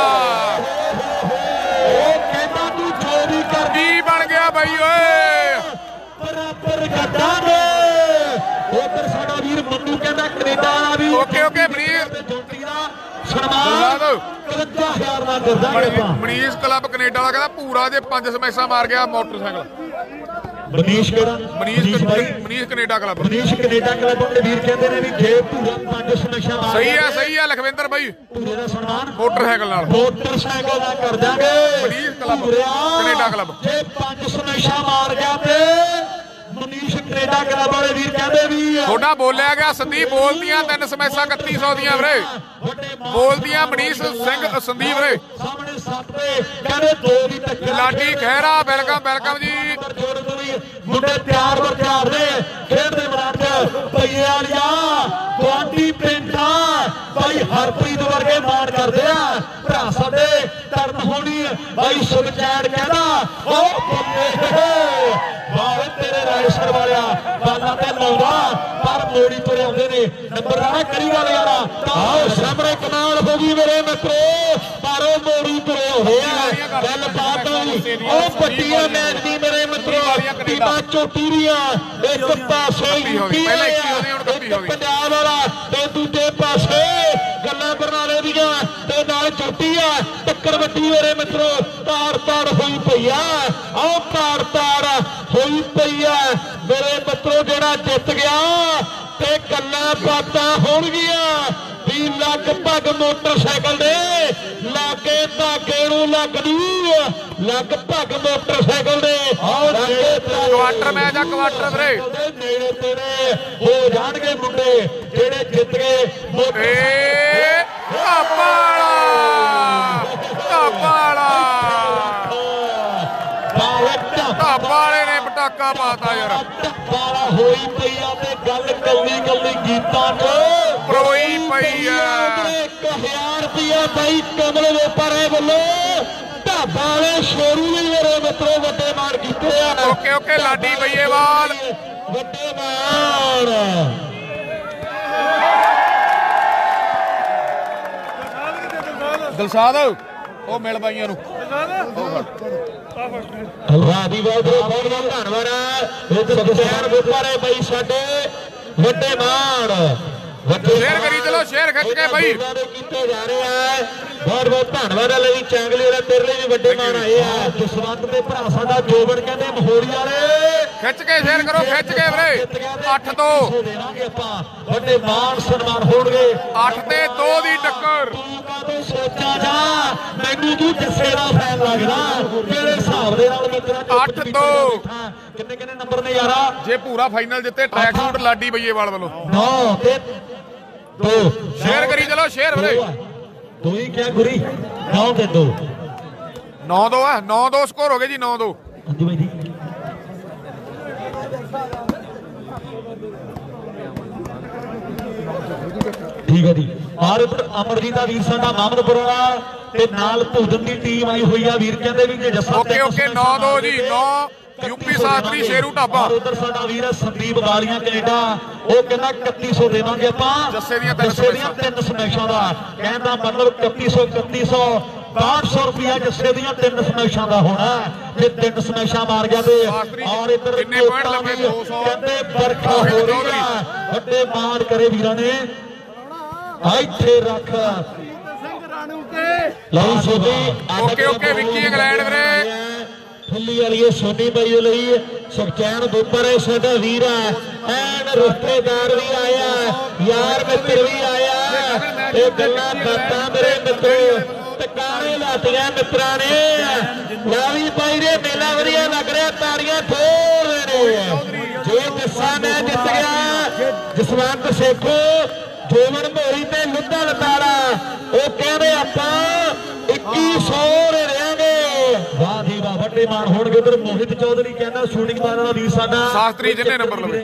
ਉਹ ਕਹਿੰਦਾ ਤੂੰ ਜੋ ਵੀ ਕਰ ਕੀ ਬਣ ਗਿਆ ਬਾਈ ਓਏ ਬਰਾਬਰ ਕੱਢਾਂਗੇ ਉਧਰ ਸਾਡਾ ਵੀਰ ਮੰਨੂ ਕਹਿੰਦਾ ਕੈਨੇਡਾ ਵਾਲਾ ਵੀ ਓਕੇ ਓਕੇ ਮਨੀਸ਼ ਜੋਤੀ ਦਾ ਸਨਮਾਨ ਇਕਵੰਜਾ ਹਜ਼ਾਰ ਨਾਲ ਕਰਦਾਂਗੇ ਆਪਾਂ ਮਨੀਸ਼ ਕਲੱਬ ਕੈਨੇਡਾ ਵਾਲਾ ਕਹਿੰਦਾ ਪੂਰਾ ਜੇ ਪੰਜ ਸਮੈਸਾਂ ਮਾਰ ਗਿਆ ਮੋਟਰਸਾਈਕਲ ਮਨੀਸ਼ ਕਿਹੜਾ Manish Manish Canada club Manish Canada club ਦੇ ਵੀਰ ਕਹਿੰਦੇ ਨੇ ਵੀ ਜੇ ਪੂਰਾ ਪੰਜ ਸਮੈਸਾਂ ਮਾਰ ਸਹੀ ਆ ਸਹੀ ਆ ਲਖਵਿੰਦਰ ਬਾਈ ਪੂਰੇ ਦਾ ਸਨਮਾਨ ਮੋਟਰਸਾਈਕਲ ਨਾਲ ਮੋਟਰਸਾਈਕਲ ਦਾ ਕਰ ਦਾਂਗੇ ਮਨੀਸ਼ ਕਲੱਬ ਕੈਨੇਡਾ ਕਲੱਬ ਜੇ ਪੰਜ ਸਮੈਸਾਂ ਮਾਰ ਗਿਆ ਤੇ ਮਨੀਸ਼ ਕੈਨੇਡਾ ਕਲੱਬ ਵਾਲੇ ਵੀਰ ਕਹਿੰਦੇ ਵੀ ਥੋੜਾ ਬੋਲਿਆ ਗਿਆ ਸੰਦੀਪ ਬੋਲਦੀਆਂ ਤਿੰਨ ਸਮੈਸਾਂ ਇਕੱਤੀ ਸੌ ਦੀਆਂ ਵੀਰੇ ਬੋਲਦੀਆਂ ਮਨੀਸ਼ ਸਿੰਘ ਸੰਦੀਪ ਵੀਰੇ ਸਾਹਮਣੇ ਸੱਤ ਤੇ ਕਹਿੰਦੇ ਦੋ ਦੀ ਟੱਕਰ ਲਾਡੀ ਖਹਿਰਾ ਵੈਲਕਮ ਵੈਲਕਮ ਜੀ ਮੁੰਡੇ ਤਿਆਰ ਵਰ ਤਿਆਰ ਨੇ ਖੇਡਦੇ ਮੈਦਾਨ 'ਚ ਪਈਏ ਵਾਲੀਆਂ ਗੁਆਂਢੀ ਪਿੰਡਾਂ ਭਾਈ ਹਰਪ੍ਰੀਤ ਵਰਗੇ ਮਾਣ ਕਰਦੇ ਆ ਭਰਾ ਸਾਡੇ ਤਰਨ ਹੋਣੀ ਭਾਈ ਸੁਖਚੈਨ ਕਹਿੰਦਾ ਉਹ ਬੰਦੇ ਬਾਵੇ ਤੇਰੇ ਰਾਇਸਰ ਵਾਲਿਆ ਬਾਲਾਂ ਤੇ ਲਾਉਂਦਾ ਪਰ ਮੋੜੀ ਤੁਰੇ ਆਉਂਦੇ ਨੇ ਨੰਬਰ ਰਾਣਾ ਕਰੀ ਗੱਲ ਯਾਰਾ ਆਹ ਸਾਹਮਣੇ ਕਮਾਲ ਹੋ ਗਈ ਮੇਰੇ ਮਿੱਤਰੋ ਪਰ ਉਹ ਮੋੜੀ ਤੁਰੇ ਹੋਏ ਆ ਗੱਲ ਬਾਤ ਉਹ ਪੱਟੀਆਂ ਮੈਚ ਦੀ ਮੇਰੇ ਮਿੱਤਰੋ ਟੀਮਾਂ ਚੋਟੀ ਦੀਆਂ ਇੱਕ ਪਾਸੇ ਯੂਪੀ ਪੰਜਾਬ ਵਾਲਾ ਤੇ ਦੂਜੇ ਪਾਸੇ ਗੱਲਾਂ ਬਰਨਾਲੇ ਦੀਆਂ ਤੇ ਨਾਲ ਚੋਟੀ ਆ ਟੱਕਰ ਵੱਡੀ ਮੇਰੇ ਮਿੱਤਰੋ ਤਾਰ ਤਾਰ ਹੋਈ ਪਈ ਆ ਆਹ ਤਾਰ ਤਾਰ ਹੋਈ ਪਈ ਆ ਮੇਰੇ ਮਿੱਤਰੋ ਜਿਹੜਾ ਜਿੱਤ ਗਿਆ ਤੇ ਗੱਲਾਂ ਬਾਤਾਂ ਹੋਣਗੀਆਂ ਵੀ ਵੀ ਲਗਭਗ ਮੋਟਰਸਾਈਕਲ ਦੇ ਲਾਗੇ ਧਾਗੇ ਨੂੰ ਲੱਗਦੀ ਲਗਭਗ ਮੋਟਰਸਾਈਕਲ ਦੇ ਕੁਆਟਰ ਮੈਚ ਆ ਕੁਆਟਰ ਵੀਰੇ ਨੇੜੇ ਤੇੜੇ ਹੋ ਜਾਣਗੇ ਮੁੰਡੇ ਜਿਹੜੇ ਜਿੱਤ ਗਏ ਏ ਧਾਪਾਲਾ ਧਾਪਾਲਾ ਧਾਪਾਲੇ ਨੇ ਪਟਾਕਾ ਪਾਤਾ ਯਾਰ ਧਾਪਾਲਾ ਹੋਈ ਪਈ ਆ ਤੇ ਗੱਲ ਕੱਲੀ ਕੱਲੀ ਗੀਤਾਂ ਚ ਪਰੋਈ ਪਈ ਆ ਇੱਕ ਹਜ਼ਾਰ ਰੁਪਇਆ ਬਾਈ ਕਮਲ ਵਪਾਰੇ ਵੱਲੋਂ ਢਾਬਾਲੇ ਸ਼ੋਰੂ ਵੀ ਮੇਰੇ ਮਿੱਤਰੋ ਵੱਡੇ ਮਾਣ ਕੀਤੇ ਆ ਓਕੇ ਓਕੇ ਲਾਡੀ ਬਈਏਵਾਲ ਵੱਡੇ ਮਾਣ ਦਿਲਸ਼ਾਦ ਉਹ ਮਿਲ ਬਾਈਆਂ ਨੂੰ ਵਾਹ ਦੀ ਬਹੁਤ ਬਹੁਤ ਧੰਨਵਾਦ ਇਹ ਸੁਖਚੈਨ ਵਪਾਰੇ ਬਾਈ ਸਾਡੇ ਵੱਡੇ ਮਾਣ ਸ਼ੇਅਰ ਕਰੀ ਚਲੋ ਸ਼ੇਅਰ ਖਿੱਚ ਕੇ ਬਾਈ ਕੀਤੇ ਜਾ ਰਹੇ ਆ ਬਹੁਤ ਬਹੁਤ ਧੰਨਵਾਦ ਹੈ ਲਈ ਚੈਂਗਲੀ ਵਾਲਾ ਤੇਰੇ ਲਈ ਵੀ ਵੱਡੇ ਮਾਣ ਆਏ ਆ ਜਸਵੰਤ ਦੇ ਭਰਾ ਸਾਡਾ ਜੋਬਨ ਕਹਿੰਦੇ ਮਹੋੜੀ ਵਾਲੇ ਖਿੱਚ ਕੇ ਸ਼ੇਅਰ ਕਰੋ ਖਿੱਚ ਕੇ ਵੀਰੇ ਅੱਠ ਤੋਂ ਦੇਵਾਂਗੇ ਆਪਾਂ ਵੱਡੇ ਮਾਣ ਸਨਮਾਨ ਹੋਣਗੇ ਅੱਠ ਤੇ ਦੋ ਦੀ ਟੱਕਰ ਤੂੰ ਸੋਚਾ ਜਾ ਮੈਨੂੰ ਤੂੰ ਜੱਸੇ ਦਾ ਫੈਨ ਲੱਗਦਾ ਕਿਹੜੇ ਹਿਸਾਬ ਦੇ ਨਾਲ ਮਿੱਤਰਾਂ ਅੱਠ ਤੋਂ ਕਿੰਨੇ ਕਿੰਨੇ ਨੰਬਰ ਨੇ ਯਾਰਾ ਜੇ ਪੂਰਾ ਫਾਈਨਲ ਜਿੱਤੇ ਟਰੈਕ ਸੂਟ ਲਾਡੀ ਬਈਏਵਾਲ ਵੱਲੋਂ ਨੌ ਤੇ ਦੋ ਸ਼ੇਅਰ ਕਰੀ ਚਲੋ ਸ਼ੇਅਰ ਵੀਰੇ ਦੋ ਹੀ ਕਿਆ ਗੁਰੀ ਨੌ ਤੇ ਦੋ ਨੌ ਦੋ ਆ ਨੌ ਦੋ ਸਕੋਰ ਹੋ ਗਏ ਜੀ ਨੌ ਦੋ ਹਾਂਜੀ ਬਾਈ ਜੀ ਠੀਕ ਹੈ ਜੀ ਔਰ ਅਮਰਜੀਤ ਦਾ ਵੀਰ ਸਾਡਾ ਮਾਮਦਪੁਰ ਵਾਲਾ ਤੇ ਨਾਲ ਭੂਦਨ ਦੀ ਟੀਮ ਆਈ ਹੋਈ ਆ ਵੀਰ ਕਹਿੰਦੇ ਵੀ ਜੇ ਜੱਸਾ ਓਕੇ ਓਕੇ ਨੌ ਦੋ ਜੀ ਨੌ ਯੂਪੀ ਸਾਤਰੀ ਸ਼ੇਰੂ ਢਾਬਾ ਉਧਰ ਸਾਡਾ ਵੀਰ ਸੰਦੀਪ ਵਾਲੀਆਂ ਕੈਨੇਡਾ ਉਹ ਕਹਿੰਦਾ ਇਕੱਤੀ ਸੌ ਦੇਵਾਂਗੇ ਆਪਾਂ ਜੱਸੇ ਦੀਆਂ ਤਿੰਨ ਤਿੰਨ ਸਮੈਸ਼ਾਂ ਦਾ ਕਹਿੰਦਾ ਮਤਲਬ ਇਕੱਤੀ ਸੌ ਇਕੱਤੀ ਸੌ ਬਾਹਠ ਸੌ ਰੁਪਇਆ ਜੱਸੇ ਦੀਆਂ ਤਿੰਨ ਸਮੈਸ਼ਾਂ ਦਾ ਹੋਣਾ ਜੇ ਤਿੰਨ ਸਮੈਸ਼ਾਂ ਮਾਰ ਗਿਆ ਤੇ ਔਰ ਇੱਧਰ ਕਿੰਨੇ ਪੁਆਇੰਟ ਲੱਗੇ ਦੋ ਸੌ ਕਹਿੰਦੇ ਵਰਖਾ ਹੋ ਰਹੀ ਆ ਵੱਡੇ ਮਾਣ ਕਰੇ ਵੀਰਾਂ ਨੇ ਇੱਥੇ ਰੱਖ ਲਓ Sodhi okay okay Vicky England ਵੀਰੇ ਫੁੱਲੀ ਵਾਲੀ ਸੋਨੀ ਬਾਈ ਲਈ ਸੁਖਚੈਨ ਬੁੱਪਰ ਸਾਡਾ ਵੀਰ ਆ ਐਨ ਰਿਸ਼ਤੇਦਾਰ ਵੀ ਆਇਆ ਯਾਰ ਮਿੱਤਰ ਵੀ ਆਇਆ ਇਹ ਗੱਲਾਂ ਬਾਤਾਂ ਮੇਰੇ ਮਿੱਤਰ ਟਿਕਾਣੇ ਲਾਤੀਆਂ ਮਿੱਤਰਾਂ ਨੇ ਲਾਵੀ ਬਾਈ ਦੇ ਮੇਲਾ ਵਧੀਆ ਲੱਗ ਰਿਹਾ ਤਾੜੀਆਂ ਠੋਰ ਰਹੇ ਨੇ ਜੇ ਜੱਸਾ ਮੈਂ ਜਿੱਤ ਗਿਆ ਜਸਵੰਤ ਸੇਖੋ ਜੋਮਨ ਮੋਰੀ ਤੇ ਲੁੱਧਾ ਲਤਾੜਾ ਉਹ ਕਹਿੰਦੇ ਆਪਾਂ ਇੱਕੀ ਸੌ ਰਹਾਂਗੇ ਵਾਹ ਜੀ ਵਾਹ ਵੱਡੇ ਮਾਣ ਹੋਣਗੇ ਉਧਰ ਮੋਹਿਤ ਚੌਧਰੀ ਕਹਿੰਦਾ ਸ਼ੂਟਿੰਗ ਮਾਰਨ ਵਾਲਾ ਵੀਰ ਸਾਡਾ ਸ਼ਾਸਤਰੀ ਜਿੰਨੇ ਨੰਬਰ ਲਵੇ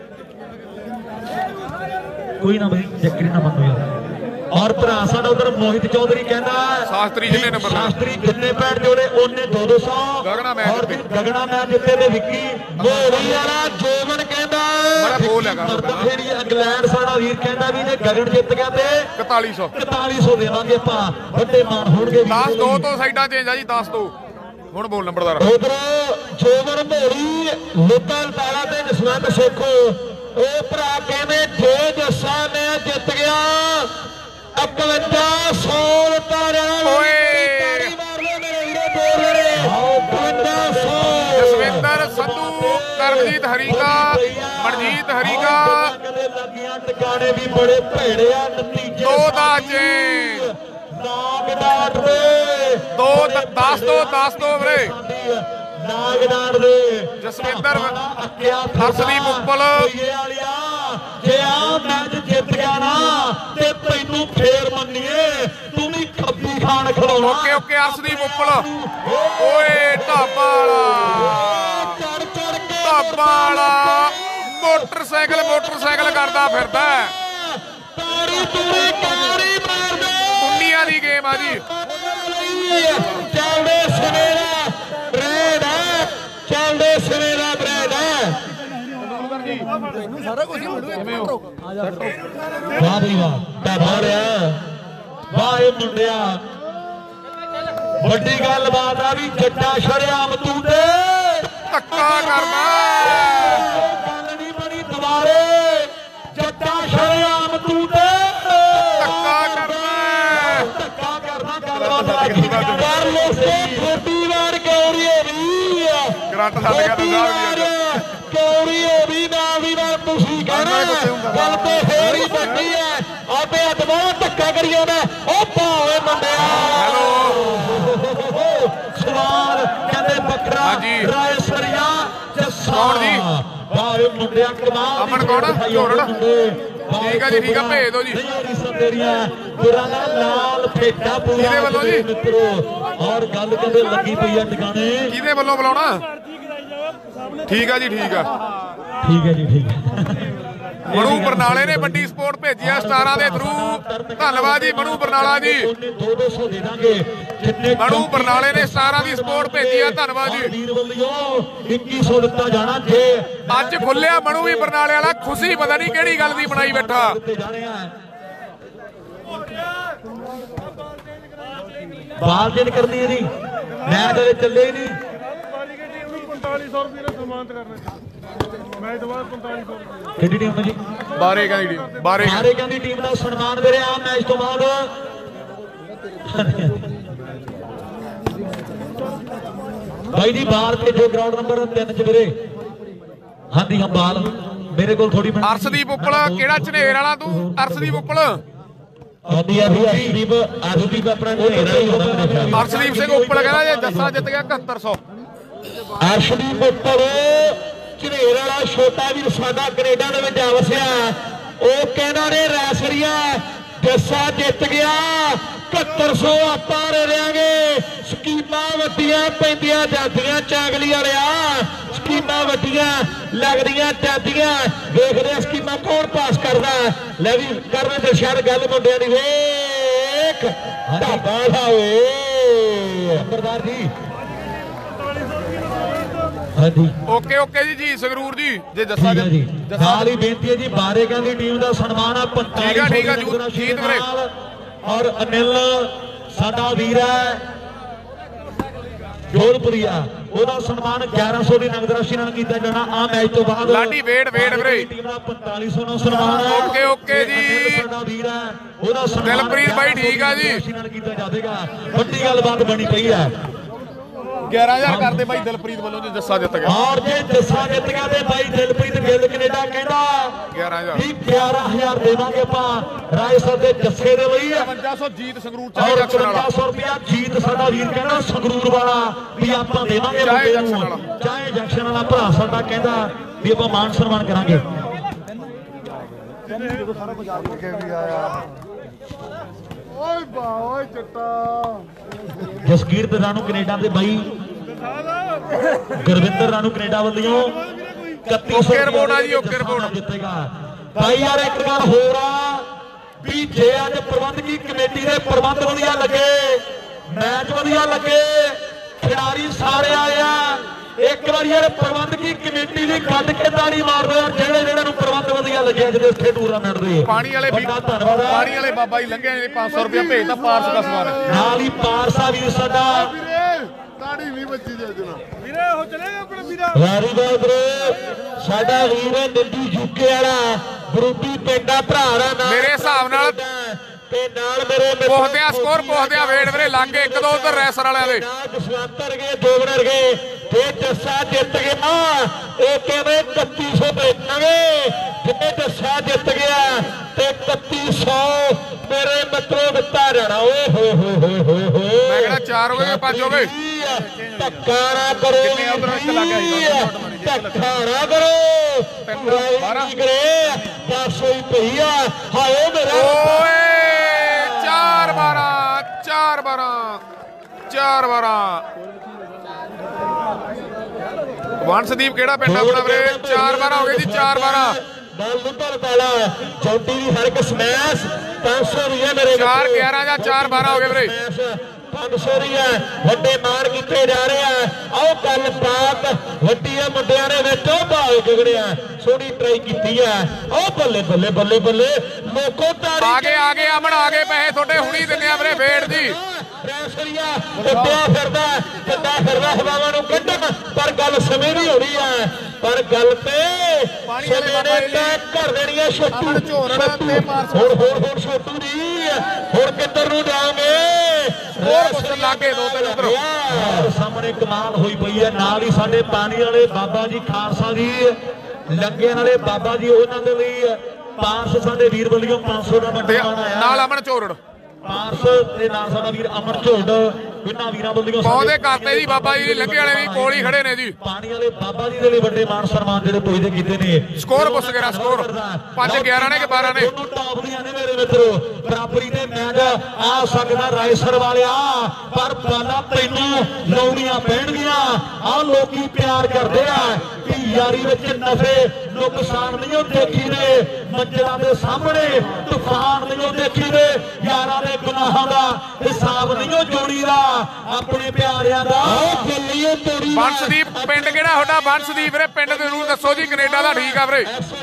ਕੋਈ ਨਾ ਬਈ ਚੱਕਰੀ ਨਾ ਮੰਨੋ ਯਾਰ ਔਰ ਭਰਾ ਸਾਡਾ ਉਧਰ ਮੋਹਿਤ ਚੌਧਰੀ ਕਹਿੰਦਾ ਸ਼ਾਸਤਰੀ ਜਿੰਨੇ ਨੰਬਰ ਸ਼ਾਸਤਰੀ ਜਿੰਨੇ ਪੈਣ ਜੋੜੇ ਉਹਨੇ ਦੋ ਦੋ ਸੌ ਗਗਨਾ ਮੈਚ ਔਰ ਗਗਨਾ ਮੈਚ ਜਿੱਤੇ ਤੇ ਵਿੱਕੀ ਮੋੜੀ ਵਾਲਾ ਜੋਬਨ ਕਹਿੰਦਾ ਬੜਾ ਬੋਲ ਹੈਗਾ ਜਿਹੜੀ ਇੰਗਲੈਂਡ ਸਾਡਾ ਵੀਰ ਕਹਿੰਦਾ ਵੀ ਜੇ ਗਗਨ ਜਿੱਤ ਗਿਆ ਤੇ ਇਕਤਾਲੀ ਸੌ ਇਕਤਾਲੀ ਸੌ ਦੇਵਾਂਗੇ ਆਪਾਂ ਵੱਡੇ ਮਾਣ ਹੋਣਗੇ ਦਸ ਦੋ ਤੋਂ ਸਾਈਡਾਂ ਚੇਂਜ ਆ ਜੀ ਦਸ ਤੋਂ ਹੁਣ ਬੋਲ ਨੰਬਰਦਾਰ ਉਧਰ ਜੋਬਨ ਮੋੜੀ ਲੁੱਧਾ ਲਤਾੜਾ ਤੇ ਜਸਵੰਤ ਸੇਖੋ ਉਹ ਭਰਾ ਕਹਿੰਦੇ ਜੇ ਜੱਸਾ ਮੈਂ ਜਿੱਤ ਗਿਆ ਇਕਵੰਜਾ ਸੌ ਤਾਰਿਆਂ ਓਏ ਜਸਵਿੰਦਰ ਸੰਧੂ ਕਰਮਜੀਤ ਹਰੀਕਾ ਮਨਜੀਤ ਹਰੀਕਾ ਲੱਗੀਆਂ ਟਿਕਾਣੇ ਵੀ ਬੜੇ ਭੇੜੇ ਆ ਨਤੀਜੇ ਦੋ ਦਾ ਚੇਂਜ ਨਾਗਦਾਰ ਦੇ ਦੋ ਦਸ ਤੋਂ ਦਸ ਤੋਂ ਵੀਰੇ ਨਾਗਦਾਰ ਦੇ ਜਸਵਿੰਦਰ ਅੱਕਿਆ ਹਰਸਦੀਪ ਉੱਪਲ ਜੇ ਆ ਮੈਚ ਜਿੱਤ ਗਿਆ ਨਾ ਤੇ ਤੈਨੂੰ ਫੇਰ ਮੰਨੀਏ ਤੂੰ ਵੀ ਖੱਬੀ ਖਾਨ ਖਿਲਾਉਣਾ ਓਕੇ ਓਕੇ ਅਰਸ਼ਦੀਪ ਉੱਪਲ ਓਏ ਢਾਬਾ ਵਾਲਾ ਚੜ ਚੜ ਕੇ ਢਾਬਾ ਵਾਲਾ ਮੋਟਰਸਾਈਕਲ ਮੋਟਰਸਾਈਕਲ ਕਰਦਾ ਫਿਰਦਾ ਤਾਰੀ ਤੂਰੀ ਕਾਰੀ ਮਾਰਦੇ ਦੁਨੀਆ ਦੀ ਗੇਮ ਆ ਜੀ ਚੱਲਦੇ ਸਵੇਰਾ ਬ੍ਰੈਡ ਚੱਲਦੇ ਸਵੇਰਾ ਬ੍ਰੈਡ ਮੈਨੂੰ ਸਾਰਾ ਕੁਝ ਹੀ ਮਿਲੂ ਇੱਕ ਵਾਹ ਬਈ ਵਾਹ ਢਾਬਾ ਰਿਆ ਵਾਹ ਇਹ ਮੁੰਡਿਆ ਵੱਡੀ ਗੱਲ ਬਾਤ ਆ ਵੀ ਜੱਟਾ ਸ਼ਰਿਆਮ ਤੂੰ ਤੇ ਧੱਕਾ ਕਰਦਾ ਗੱਲ ਨਹੀਂ ਬਣੀ ਦੁਬਾਰੇ ਜੱਟਾ ਸ਼ਰਿਆਮ ਤੂੰ ਤੇ ਧੱਕਾ ਕਰਦਾ ਧੱਕਾ ਕਰਨਾ ਗੱਲਬਾਤ ਕਰ ਲੋ ਸੇ ਛੋਟੀ ਵਾਰ ਕੌਰੀਏ ਵੀ ਕਰੰਟ ਛੱਡ ਗਿਆ ਤਾਂ ਸਾਹਿਬ ਜੀ ਕੌਰੀਏ ਵੀ ਨਾ ਵੀ ਨਾ ਤੁਸੀਂ ਕਹਿਣਾ ਗੱਲ ਤੇ ਫੇਰ ਹੀ ਬੰਦੀ ਹੈ ਔਰ ਬਾਬੇ ਹੱਥ ਬਹੁਤ ਧੱਕਾ ਕਰੀ ਜਾਂਦਾ ਉਹ ਭਾਵੇਂ ਮੁੰਡਿਆ ਹੈਲੋ ਸਵਾਲ ਕਹਿੰਦੇ ਬੱਕਰਾ ਰਾਏਸਰੀਆ ਜੱਸਾ ਜੀ ਭਾਵੇਂ ਮੁੰਡਿਆ ਕਮਾਲ ਅਮਨ ਕੌਣ ਝੋਰੜ ਠੀਕ ਆ ਜੀ ਠੀਕ ਆ ਭੇਜ ਦਿਓ ਜੀ ਤੇਰੀਆਂ ਗੁਰਾਂ ਦਾ ਲਾਲ ਫੇਟਾ ਪੂਰਾ ਕਿਹਦੇ ਵੱਲੋਂ ਜੀ ਮਿੱਤਰੋ ਔਰ ਗੱਲ ਕਹਿੰਦੇ ਲੱਗੀ ਪਈ ਆ ਟਿਕਾਣੇ ਕਿਹਦੇ ਵੱਲੋਂ ਬੁਲਾਉਣਾ ਠੀਕ ਆ ਜੀ ਠੀਕ ਆ ਠੀਕ ਹੈ ਜੀ ਠੀਕ ਹੈ ਮਨੂ ਬਰਨਾਲੇ ਨੇ ਵੱਡੀ ਸਪੋਰਟ ਭੇਜੀ ਆ ਸਟਾਰਾਂ ਦੇ ਥਰੂ ਧੰਨਵਾਦ ਜੀ ਮਨੂ ਬਰਨਾਲਾ ਜੀ ਦੋ ਦੋ ਸੌ ਦੇ ਦਾਂਗੇ ਜਿੰਨੇ ਮਨੂ ਬਰਨਾਲੇ ਨੇ ਸਟਾਰਾਂ ਦੀ ਸਪੋਰਟ ਭੇਜੀ ਆ ਧੰਨਵਾਦ ਜੀ ਵੀਰ ਵੱਲੋਂ ਇੱਕੀ ਸੌ ਦਿੱਤਾ ਜਾਣਾ ਜੇ ਅੱਜ ਖੁੱਲਿਆ ਮਨੂ ਵੀ ਬਰਨਾਲੇ ਵਾਲਾ ਖੁਸ਼ੀ ਪਤਾ ਨਹੀਂ ਕਿਹੜੀ ਗੱਲ ਦੀ ਬਣਾਈ ਬੈਠਾ ਬਾਲ ਚੇਂਜ ਕਰਨੀ ਹੈ ਜੀ ਮੈਚ ਹਲੇ ਚੱਲੇ ਹੀ ਨਹੀਂ ਪੰਤਾਲੀ ਸੌ ਰੁਪਏ ਦਾ ਸਨਮਾਨਿਤ ਕਰਨਾ ਮੈਚ ਤੋਂ ਬਾਅਦ ਪੰਤਾਲੀ ਸੌ ਰੁਪਏ ਕਿਹੜੀ ਟੀਮ ਹੈ ਜੀ ਬਾਰੇਕਾਂ ਦੀ ਟੀਮ ਬਾਰੇਕਾਂ ਬਾਰੇਕਾਂ ਦੀ ਟੀਮ ਦਾ ਸਨਮਾਨ ਦੇ ਰਿਹਾ ਮੈਚ ਤੋਂ ਬਾਅਦ ਭਾਈ ਜੀ ਬਾਲ ਭੇਜੋ ਗਰਾਊਂਡ ਨੰਬਰ ਤਿੰਨ ਚ ਵੀਰੇ ਹਾਂਜੀ ਹਾਂ ਬਾਲ ਮੇਰੇ ਕੋਲ ਥੋੜੀ ਅਰਸ਼ਦੀਪ ਉੱਪਲ ਕਿਹੜਾ ਝਨੇਰ ਵਾਲਾ ਤੂੰ ਅਰਸ਼ਦੀਪ ਉੱਪਲ ਹਾਂਜੀ ਅਰਸ਼ਦੀਪ ਅਰਸ਼ਦੀਪ ਆਪਣਾ ਝਨੇਰਾ ਹੀ ਹੁੰਦਾ ਮੇਰੇ ਖਿਆਲ ਅਰਸ਼ਦੀਪ ਸਿੰਘ ਉੱਪਲ ਕਹਿੰਦਾ ਜੇ ਜੱਸਾ ਜਿੱਤ ਗਿਆ ਇਕਹੱਤਰ ਸੌ ਅਰਸ਼ਦੀਪ ਉੱਪਲ ਝਨੇਰ ਵਾਲਾ ਛੋਟਾ ਵੀਰ ਸਾਡਾ ਕੈਨੇਡਾ ਦੇ ਵਿੱਚ ਆ ਵਸਿਆ ਉਹ ਕਹਿੰਦਾ ਨੇ ਰੈਸਰੀਆ ਜੱਸਾ ਜਿੱਤ ਗਿਆ ਇਕਹੱਤਰ ਸੌ ਆਪਾਂ ਦੇ ਦਿਆਂਗੇ ਸਕੀਮਾਂ ਵੱਡੀਆਂ ਪੈਂਦੀਆਂ ਜਾਂਦੀਆਂ ਚਾਂਗਲੀ ਵਾਲਿਆ ਸਕੀਮਾਂ ਵੱਡੀਆਂ ਲੱਗਦੀਆਂ ਜਾਂਦੀਆਂ ਵੇਖਦੇ ਆ ਸਕੀਮਾਂ ਕੌਣ ਪਾਸ ਕਰਦਾ ਲੈ ਵੀ ਕਰਨ ਤੇ ਸ਼ਾਇਦ ਗੱਲ ਮੁੰਡਿਆਂ ਦੀ ਵੇਖ ਢਾਬਾ ਓਏ ਅੰਬਰਦਾਰ ਜੀ ਹਾਂਜੀ ਓਕੇ ਓਕੇ ਜੀ ਜੀ ਸੰਗਰੂਰ ਜੀ ਜੇ ਜੱਸਾ ਜੀ ਨਾਲ ਹੀ ਬੇਨਤੀ ਹੈ ਜੀ ਬਾਰੇਕਾਂ ਦੀ ਟੀਮ ਦਾ ਸਨਮਾਨ ਆ ਪੰਤਾਲੀ ਸੌ ਠੀਕ ਆ ਠੀਕ ਆ ਜੀਤ ਵੀਰੇ ਔਰ ਅਨਿਲ ਸਾਡਾ ਵੀਰ ਹੈ ਜੋਧਪੁਰੀਆ ਉਹਦਾ ਸਨਮਾਨ ਗਿਆਰਾਂ ਸੌ ਦੀ ਨਗਦ ਰਾਸ਼ੀ ਨਾਲ ਕੀਤਾ ਜਾਣਾ ਆ ਮੈਚ ਤੋਂ ਬਾਅਦ ਲਾਡੀ ਵੇਟ ਵੇਟ ਵੀਰੇ ਟੀਮ ਦਾ ਪੰਤਾਲੀ ਸੌ ਨਾਲ ਸਨਮਾਨ ਹੈ ਓਕੇ ਓਕੇ ਜੀ ਸਾਡਾ ਵੀਰ ਹੈ ਉਹਦਾ ਸਨਮਾਨ ਦਿਲਪ੍ਰੀਤ ਬਾਈ ਠੀਕ ਆ ਜੀ ਨਾਲ ਕੀਤਾ ਜਾਵੇਗਾ ਵੱਡੀ ਗੱਲਬਾਤ ਬਣੀ ਪਈ ਹੈ ਗਿਆਰਾਂ ਹਜ਼ਾਰ ਕਰਦੇ ਬਾਈ ਦਿਲਪ੍ਰੀਤ ਵੱਲੋਂ ਜੇ ਜੱਸਾ ਜਿੱਤ ਗਿਆ ਔਰ ਜੇ ਜੱਸਾ ਜਿੱਤ ਗਿਆ ਤੇ ਬਾਈ ਦਿਲਪ੍ਰੀਤ ਗਿੱਲ ਕੈਨੇਡਾ ਕਹਿੰਦਾ ਗਿਆਰਾਂ ਹਜ਼ਾਰ ਵੀ ਗਿਆਰਾਂ ਹਜ਼ਾਰ ਦੇਵਾਂਗੇ ਆਪਾਂ ਰਾਏ ਸਾਹਿਬ ਦੇ ਜੱਸੇ ਦੇ ਲਈ ਪਚਵੰਜਾ ਸੌ ਜੀਤ ਸੰਗਰੂਰ ਔਰ ਚਾਹੇ ਜੱਕਣ ਵਾਲਾ ਪਚਵੰਜਾ ਸੌ ਰੁਪਇਆ ਜੀਤ ਸਾਡਾ ਵੀਰ ਕਹਿੰਦਾ ਸੰਗਰੂਰ ਵਾਲਾ ਵੀ ਆਪਾਂ ਦੇਵਾਂਗੇ ਚਾਹੇ ਮੁੰਡੇ ਨੂੰ ਜੰਕਸ਼ਨ ਵਾਲਾ। ਚਾਹੇ ਜੰਕਸ਼ਨ ਵਾਲਾ ਭਰਾ ਸਾਡਾ ਕਹਿੰਦਾ ਵੀ ਆਪਾਂ ਮਾਨ ਸਨਮਾਨ ਕਰਾਂਗੇ ਸਾਰਾ ਕੁਝ ਆ ਕੇ ਵੀ ਆਇਆ ਓਏ ਬਾ ਓਏ ਚਿੱਟਾ ਜਸਕੀਰਤ ਰਾਣੂ ਕੈਨੇਡਾ ਦੇ ਬਾਈ ਗੁਰਵਿੰਦਰ ਰਾਣੂ ਕੈਨੇਡਾ ਵੱਲੋਂ ਇਕੱਤੀ ਸੌ ਓਕੇ ਰਿਪੋਰਟ ਆ ਜੀ ਓਕੇ ਰਿਪੋਰਟ ਜਿੱਤੇਗਾ ਭਾਈ ਯਾਰ ਇੱਕ ਗੱਲ ਹੋਰ ਆ ਵੀ ਜੇ ਅੱਜ ਪ੍ਰਬੰਧਕੀ ਕਮੇਟੀ ਦੇ ਪ੍ਰਬੰਧ ਵਧੀਆ ਲੱਗੇ ਮੈਚ ਵਧੀਆ ਲੱਗੇ ਖਿਡਾਰੀ ਸਾਰੇ ਆਏ ਆ ਇੱਕ ਵਾਰੀ ਯਾਰ ਪ੍ਰਬੰਧਕੀ ਕਮੇਟੀ ਦੀ ਕੱਢ ਕੇ ਤਾੜੀ ਮਾਰਦੇ ਆ ਜਿਹੜੇ ਜਿਹੜੇ ਨੂੰ ਪ੍ਰਬੰਧ ਵਧੀਆ ਲੱਗਿਆ ਜਿਹਦੇ ਇੱਥੇ ਟੂਰਨਾਮੈਂਟ ਦੇ ਪਾਣੀ ਵਾਲੇ ਵੀ ਧੰਨਵਾਦ ਪਾਣੀ ਵਾਲੇ ਬਾਬਾ ਜੀ ਲੰਘਿਆ ਨੇ ਪੰਜ ਸੌ ਰੁਪਇਆ ਭੇਜਦਾ ਪਾਰਸ ਦਾ ਸਵਾਲ ਨਾਲ ਹੀ ਪਾਰਸਾ ਵੀਰ ਸਾਡਾ ਤਾੜੀ ਨਹੀਂ ਬੱਚੀ ਜੇ ਜਨਾ ਵੀਰੇ ਹੋ ਚਲੇਗਾ ਆਪਣਾ ਵੀਰਾ ਵਾਰੀ ਬਾਦਰੇ ਸਾਡਾ ਵੀਰ ਹੈ ਨਿੰਦੂ ਜੁਕੇ ਵਾਲਾ ਬਰੂਪੀ ਪਿੰਡਾ ਭਰਾ ਦਾ ਨਾਮ ਮੇਰੇ ਹਿਸਾਬ ਨਾਲ ਤੇ ਨਾਲ ਮੇਰੇ ਪੋਹਦਿਆਂ ਸਕੋਰ ਪੋਹਦਿਆਂ ਵੇਟ ਵੀਰੇ ਲੱਗ ਗਏ ਇੱਕ ਦੋ ਉਧਰ ਰੈਸਰ ਵਾਲਿਆਂ ਦੇ ਜਸਵੰਤਰ ਗਏ ਦੋਗੜਰ ਗਏ ਤੇ ਜੱਸਾ ਜਿੱਤ ਗਿਆ ਇਹ ਕਹਿੰਦੇ ਇਕੱਤੀ ਸੌ ਵੇਚਾਂਗੇ ਜੇ ਜੱਸਾ ਜਿੱਤ ਗਿਆ ਤੇ ਇਕੱਤੀ ਸੌ ਮੇਰੇ ਮਿੱਤਰੋ ਦਿੱਤਾ ਜਾਣਾ ਓਏ ਹੋਏ ਹੋਏ ਹੋਏ ਹੋਏ ਹੋਏ ਮੈਂ ਕਹਿੰਦਾ ਚਾਰ ਹੋ ਗਏ ਪੰਜ ਹੋ ਗਏ ਧੱਕਾ ਨਾ ਕਰੋ ਕਿੰਨੇ ਉਧਰ ਇੱਕ ਲੱਗ ਗਿਆ ਜੀ ਧੱਕਾ ਨਾ ਕਰੋ ਬਾਰਾਂ ਕਰੇ ਦਸ ਹੋਈ ਪਈ ਆ ਹਾਏ ਮੇਰਾ ਓਏ ਚਾਰ ਬਾਰਾਂ ਚਾਰ ਬਾਰਾਂ ਚਾਰ ਬਾਰਾਂ ਵੰਸ਼ਦੀਪ ਕਿਹੜਾ ਪਿੰਡ ਆਪਣਾ ਵੀਰੇ ਚਾਰ ਬਾਰਾਂ ਹੋ ਗਏ ਜੀ ਚਾਰ ਬਾਰਾਂ ਬਾਲ ਦੁੱਧਰ ਤਾਲਾ ਚੌਂਟੀ ਦੀ ਹਰ ਇੱਕ ਸਮੈਸ਼ ਪੰਜ ਸੌ ਰੁਪਏ ਮੇਰੇ ਚਾਰ ਗਿਆਰਾਂ ਜਾਂ ਚਾਰ ਬਾਰਾਂ ਹੋ ਗਏ ਵੀਰੇ ਪੰਜ ਸੌ ਰੁਪਏ ਵੱਡੇ ਮਾਰ ਕੀਤੇ ਜਾ ਰਹੇ ਆ ਆਓ ਗੱਲ ਬਾਤ ਵੱਡੀ ਆ ਮੁੰਡਿਆਂ ਦੇ ਵਿੱਚ ਉਹ ਭਾਵੇਂ ਗਗੜਿਆ ਸੋਹਣੀ ਟਰਾਈ ਕੀਤੀ ਆ ਆਓ ਬੱਲੇ ਬੱਲੇ ਬੱਲੇ ਬੱਲੇ ਲੋਕੋ ਤਾੜੀ ਆ ਗਏ ਆ ਗਏ ਅਮਨ ਆ ਗਏ ਪੈਸੇ ਤੁਹਾਡੇ ਹੁਣੀ ਦਿੰਦੇ ਆ ਵੀਰੇ ਵੇਟ ਜੀ ਰੈਸਰੀਆ ਉੱਡਿਆ ਫਿਰਦਾ ਕਿੱਦਾਂ ਫਿਰਦਾ ਹਵਾਵਾਂ ਨੂੰ ਕੱਢਣ ਪਰ ਗੱਲ ਸਮੇਂ ਦੀ ਹੋਣੀ ਆ ਪਰ ਗੱਲ ਤੇ ਸਮੇਂ ਨੇ ਤਾਂ ਕਰ ਦੇਣੀ ਆ ਛੋਟੂ ਹੋਰ ਹੋਰ ਹੋਰ ਛੋਟੂ ਜੀ ਹੋਰ ਕਿੱਧਰ ਨੂੰ ਜਾਓਗੇ ਹੋਰ ਪੁੱਛਣ ਲੱਗੇ ਦੋ ਤਿੰਨ ਉਧਰ ਸਾਹਮਣੇ ਕਮਾਲ ਹੋਈ ਪਈ ਹੈ ਨਾਲ ਹੀ ਸਾਡੇ ਪਾਣੀ ਵਾਲੇ ਬਾਬਾ ਜੀ ਖਾਲਸਾ ਜੀ ਲੰਗਿਆਂ ਵਾਲੇ ਬਾਬਾ ਜੀ ਉਹਨਾਂ ਦੇ ਲਈ पांच सौ साढ़े वीर बलियों पांच सौ का बड़ा आया नाल अमन झोरड़ पांच सौ ते नाल साडा वीर अमन झोरड़ इन्हां वीरां बलियों पौधे करते जी बाबा जी लंघे वाले भी कोल ही खड़े ने जी पानी वाले बाबा जी दे लिए बड़े मान सम्मान जेडे पुजदे कीते ने स्कोर पुछ गया स्कोर पांच ग्यारह ने के बारह ने दोनों टॉप दियां ने मेरे मित्रो बराबरी दे मैच आ सकदा रायसर वालिया पर बाला तैनूं लाउणियां पैणगियां आ लोकी प्यार करदे आ कि यारी विच नफे नुकसान नहीं देखी ने मंजरां दे सामने तूफान नहीं देखी ने यारां दे गुनाहां दा हिसाब नहीं जोड़ीदा अपने प्यारियां दा खेलिए तोड़ी ਬੰਸਦੀਪ ਪਿੰਡ ਕਿਹੜਾ ਤੁਹਾਡਾ ਬੰਸਦੀਪ ਵੀਰੇ ਪਿੰਡ ਜ਼ਰੂਰ ਦੱਸੋ ਜੀ ਕੈਨੇਡਾ ਦਾ ਠੀਕ ਆ ਵੀਰੇ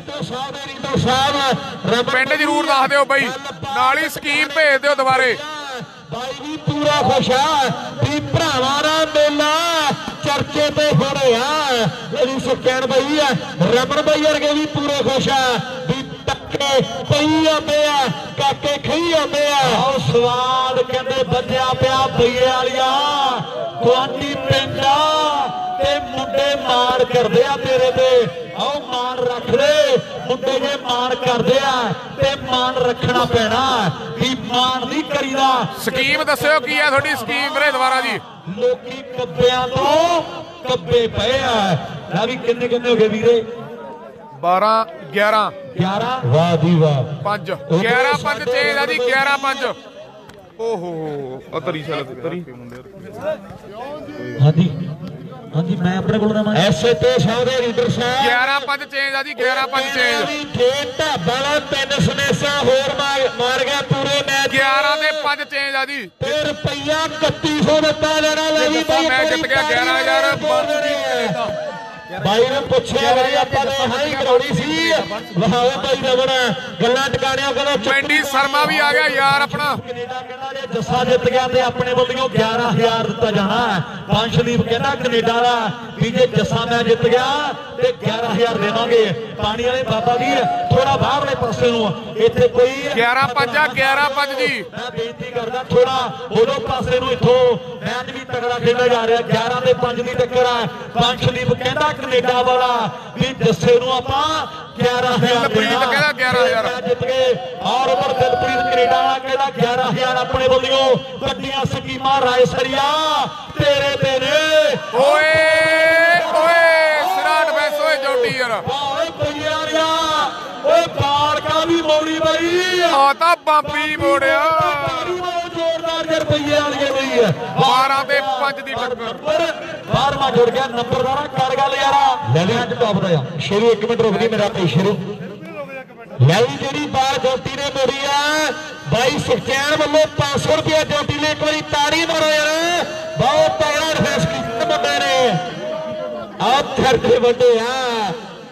ਪਿੰਡ ਜ਼ਰੂਰ ਦੱਸ ਦਿਓ ਬਈ ਨਾਲ ਹੀ ਸਕੀਮ ਭੇਜ ਦਿਓ ਦੁਬਾਰੇ ਬਾਈ ਵੀ ਪੂਰਾ ਖੁਸ਼ ਆ ਵੀ ਭਰਾਵਾਂ ਦਾ ਮੇਲਾ ਚਰਚੇ ਤੇ ਹੋ ਰਿਹਾ ਜਿਹੜੀ ਸੁਖੈਨ ਬਈ ਆ ਰਮਨ ਬਈ ਵਰਗੇ ਵੀ ਪੂਰੇ ਖੁਸ਼ ਆ ਵੀ ਟੱਕੇ ਪਈ ਆਉਂਦੇ ਆ ਕਾਕੇ ਖਈ ਆਉਂਦੇ ਆ ਔਰ ਸਵਾਦ ਕਹਿੰਦੇ ਵੱਜਿਆ ਪਿਆ ਬਈਏ ਵਾਲਿਆ ਗੁਆਂਢੀ ਪਿੰਡਾ ਤੇ ਮੁੰਡੇ ਮਾਰ ਕਰਦੇ ਆ ਤੇਰੇ ਤੇ ਆਓ ਮਾਨ ਰੱਖ ਲੈ ਮੁੰਡੇ ਜੇ ਮਾਨ ਕਰਦੇ ਆ ਤੇ ਮਾਨ ਰੱਖਣਾ ਪੈਣਾ ਵੀ ਮਾਨ ਨਹੀਂ ਕਰੀਦਾ ਸਕੀਮ ਦੱਸਿਓ ਕੀ ਆ ਤੁਹਾਡੀ ਸਕੀਮ ਵੀਰੇ ਦੁਬਾਰਾ ਜੀ ਲੋਕੀ ਕੱਬਿਆਂ ਤੋਂ ਕੱਬੇ ਪਏ ਆ ਲੈ ਵੀ ਕਿੰਨੇ ਕਿੰਨੇ ਹੋ ਗਏ ਵੀਰੇ ਬਾਰਾਂ ਗਿਆਰਾਂ ਗਿਆਰਾਂ ਵਾਹ ਜੀ ਵਾਹ ਪੰਜ ਗਿਆਰਾਂ ਪੰਜ ਚੇਂਜ ਆ ਜੀ ਗਿਆਰਾਂ ਪੰਜ ਓਹੋ ਆ ਤਰੀ ਚੱਲ ਤਰੀ ਹਾਂਜੀ ਹਾਂਜੀ ਮੈਂ ਆਪਣੇ ਕੋਲ ਰਵਾਂ ਐਸਏ ਤੇ ਸਾਹਦੇ ਰੀਡਰ ਸਾਹਿਬ ਗਿਆਰਾਂ ਪੰਜ ਚੇਂਜ ਆ ਜੀ ਗਿਆਰਾਂ ਪੰਜ ਚੇਂਜ ਖੇਤ ਢਾਬਾ ਵਾਲਾ ਤਿੰਨ ਸਨੇਸਾ ਹੋਰ ਮਾਰ ਗਿਆ ਪੂਰੇ ਮੈਚ ਗਿਆਰਾਂ ਦੇ ਪੰਜ ਚੇਂਜ ਆ ਜੀ ਤੇ ਰੁਪਈਆ ਇਕੱਤੀ ਸੌ ਦਿੱਤਾ ਲੈਣਾ ਲੈ ਵੀ ਬਾਈ ਮੈਂ ਜਿੱਤ ਗਿਆ ਗਿਆਰਾਂ ਹਜ਼ਾਰ ਬਾਈ ਨੂੰ ਪੁੱਛਿਆ ਬਈ ਆਪਾਂ ਨੇ ਹਾਈ ਕਰਾਉਣੀ ਸੀ ਵਾਹ ਬਾਈ ਰਵਣ ਗੱਲਾਂ ਟਿਕਾਣਿਆਂ ਕਹਿੰਦਾ ਮੈਂਡੀ ਸ਼ਰਮਾ ਵੀ ਆ ਗਿਆ ਯਾਰ ਆਪਣਾ ਕੈਨੇਡਾ ਕਹਿੰਦਾ ਜੇ ਜੱਸਾ ਜਿੱਤ ਗਿਆ ਤੇ ਆਪਣੇ ਵੱਲੋਂ ਗਿਆਰਾਂ ਹਜ਼ਾਰ ਦਿੱਤਾ ਜਾਣਾ ਪੰਸ਼ਦੀਪ ਕਹਿੰਦਾ ਕੈਨੇਡਾ ਦਾ ਵੀ ਜੇ ਜੱਸਾ ਮੈਂ ਜਿੱਤ ਗਿਆ ਤੇ ਗਿਆਰਾਂ ਹਜ਼ਾਰ ਦੇਵਾਂਗੇ ਪਾਣੀ ਵਾਲੇ ਬਾਬਾ ਜੀ ਥੋੜਾ ਬਾਹਰਲੇ ਪਾਸੇ ਨੂੰ ਇੱਥੇ ਕੋਈ ਗਿਆਰਾਂ ਪੰਜ ਆ ਗਿਆਰਾਂ ਪੰਜ ਜੀ ਮੈਂ ਬੇਨਤੀ ਕਰਦਾ ਥੋੜਾ ਉਦੋਂ ਪਾਸੇ ਨੂੰ ਇੱਥੋਂ ਮੈਚ ਵੀ ਤਗੜਾ ਖੇਡਿਆ ਜਾ ਰਿਹਾ ਗਿਆਰਾਂ ਦੇ ਪੰਜ ਦੀ ਟੱਕਰ ਆ ਪੰਸ਼ਦੀਪ ਕਹਿੰਦਾ ਕੈਨੇਡਾ ਵਾਲਾ ਵੀ ਜੱਸੇ ਨੂੰ ਆਪਾਂ ਗਿਆਰਾਂ ਹਜ਼ਾਰ ਦਿਲਪ੍ਰੀਤ ਕਹਿੰਦਾ ਗਿਆਰਾਂ ਹਜ਼ਾਰ ਜਿੱਤ ਗਏ ਔਰ ਉਧਰ ਦਿਲਪ੍ਰੀਤ ਕੈਨੇਡਾ ਵਾਲਾ ਕਹਿੰਦਾ ਗਿਆਰਾਂ ਹਜ਼ਾਰ ਆਪਣੇ ਵੱਲੋਂ ਵੱਡੀਆਂ ਸਕੀਮਾਂ ਰਾਇਸਰੀਆ ਤੇਰੇ ਤੇ ਨੇ ਓਏ ਓਏ ਸਿਰਾ ਡਿਫੈਂਸ ਓਏ ਜੋਟੀ ਯਾਰ ਓਏ ਬਈਆਰਿਆ ਓਏ ਬਾਲਕਾ ਵੀ ਮੋੜੀ ਬਈ ਆ ਤਾਂ ਬਾਪੀ ਮੋੜਿਆ ਜ਼ੋਰਦਾਰ ਜਰ ਰੁਪਈਏ ਵਾਲੀ ਗਈ ਹੈ ਬਾਰਾਂ ਤੇ ਪੰਜ ਦੀ ਟੱਕਰ ਬਾਰਵਾਂ ਜੁੜ ਗਿਆ ਨੰਬਰਦਾਰਾ ਕਰ ਗੱਲ ਯਾਰਾ ਲੈ ਲਿਆ ਅੱਜ ਟੌਪ ਦਾ ਆ ਸ਼ੁਰੂ ਇੱਕ ਮਿੰਟ ਰੁਕ ਗਈ ਮੇਰਾ ਭਾਈ ਸ਼ੁਰੂ ਲੈ ਜਿਹੜੀ ਬਾਲ ਜੋਟੀ ਨੇ ਮੋੜੀ ਆ ਬਾਈ ਸੁਖਚੈਨ ਵੱਲੋਂ ਪੰਜ ਸੌ ਰੁਪਏ ਜੋਟੀ ਨੇ ਇੱਕ ਵਾਰੀ ਤਾੜੀ ਮਾਰੋ ਯਾਰ ਬਹੁਤ ਤਗੜਾ ਡਿਫੈਂਸ ਕੀਤਾ ਮੁੰਡੇ ਨੇ ਆ ਖਰਚੇ ਵੱਡੇ ਆ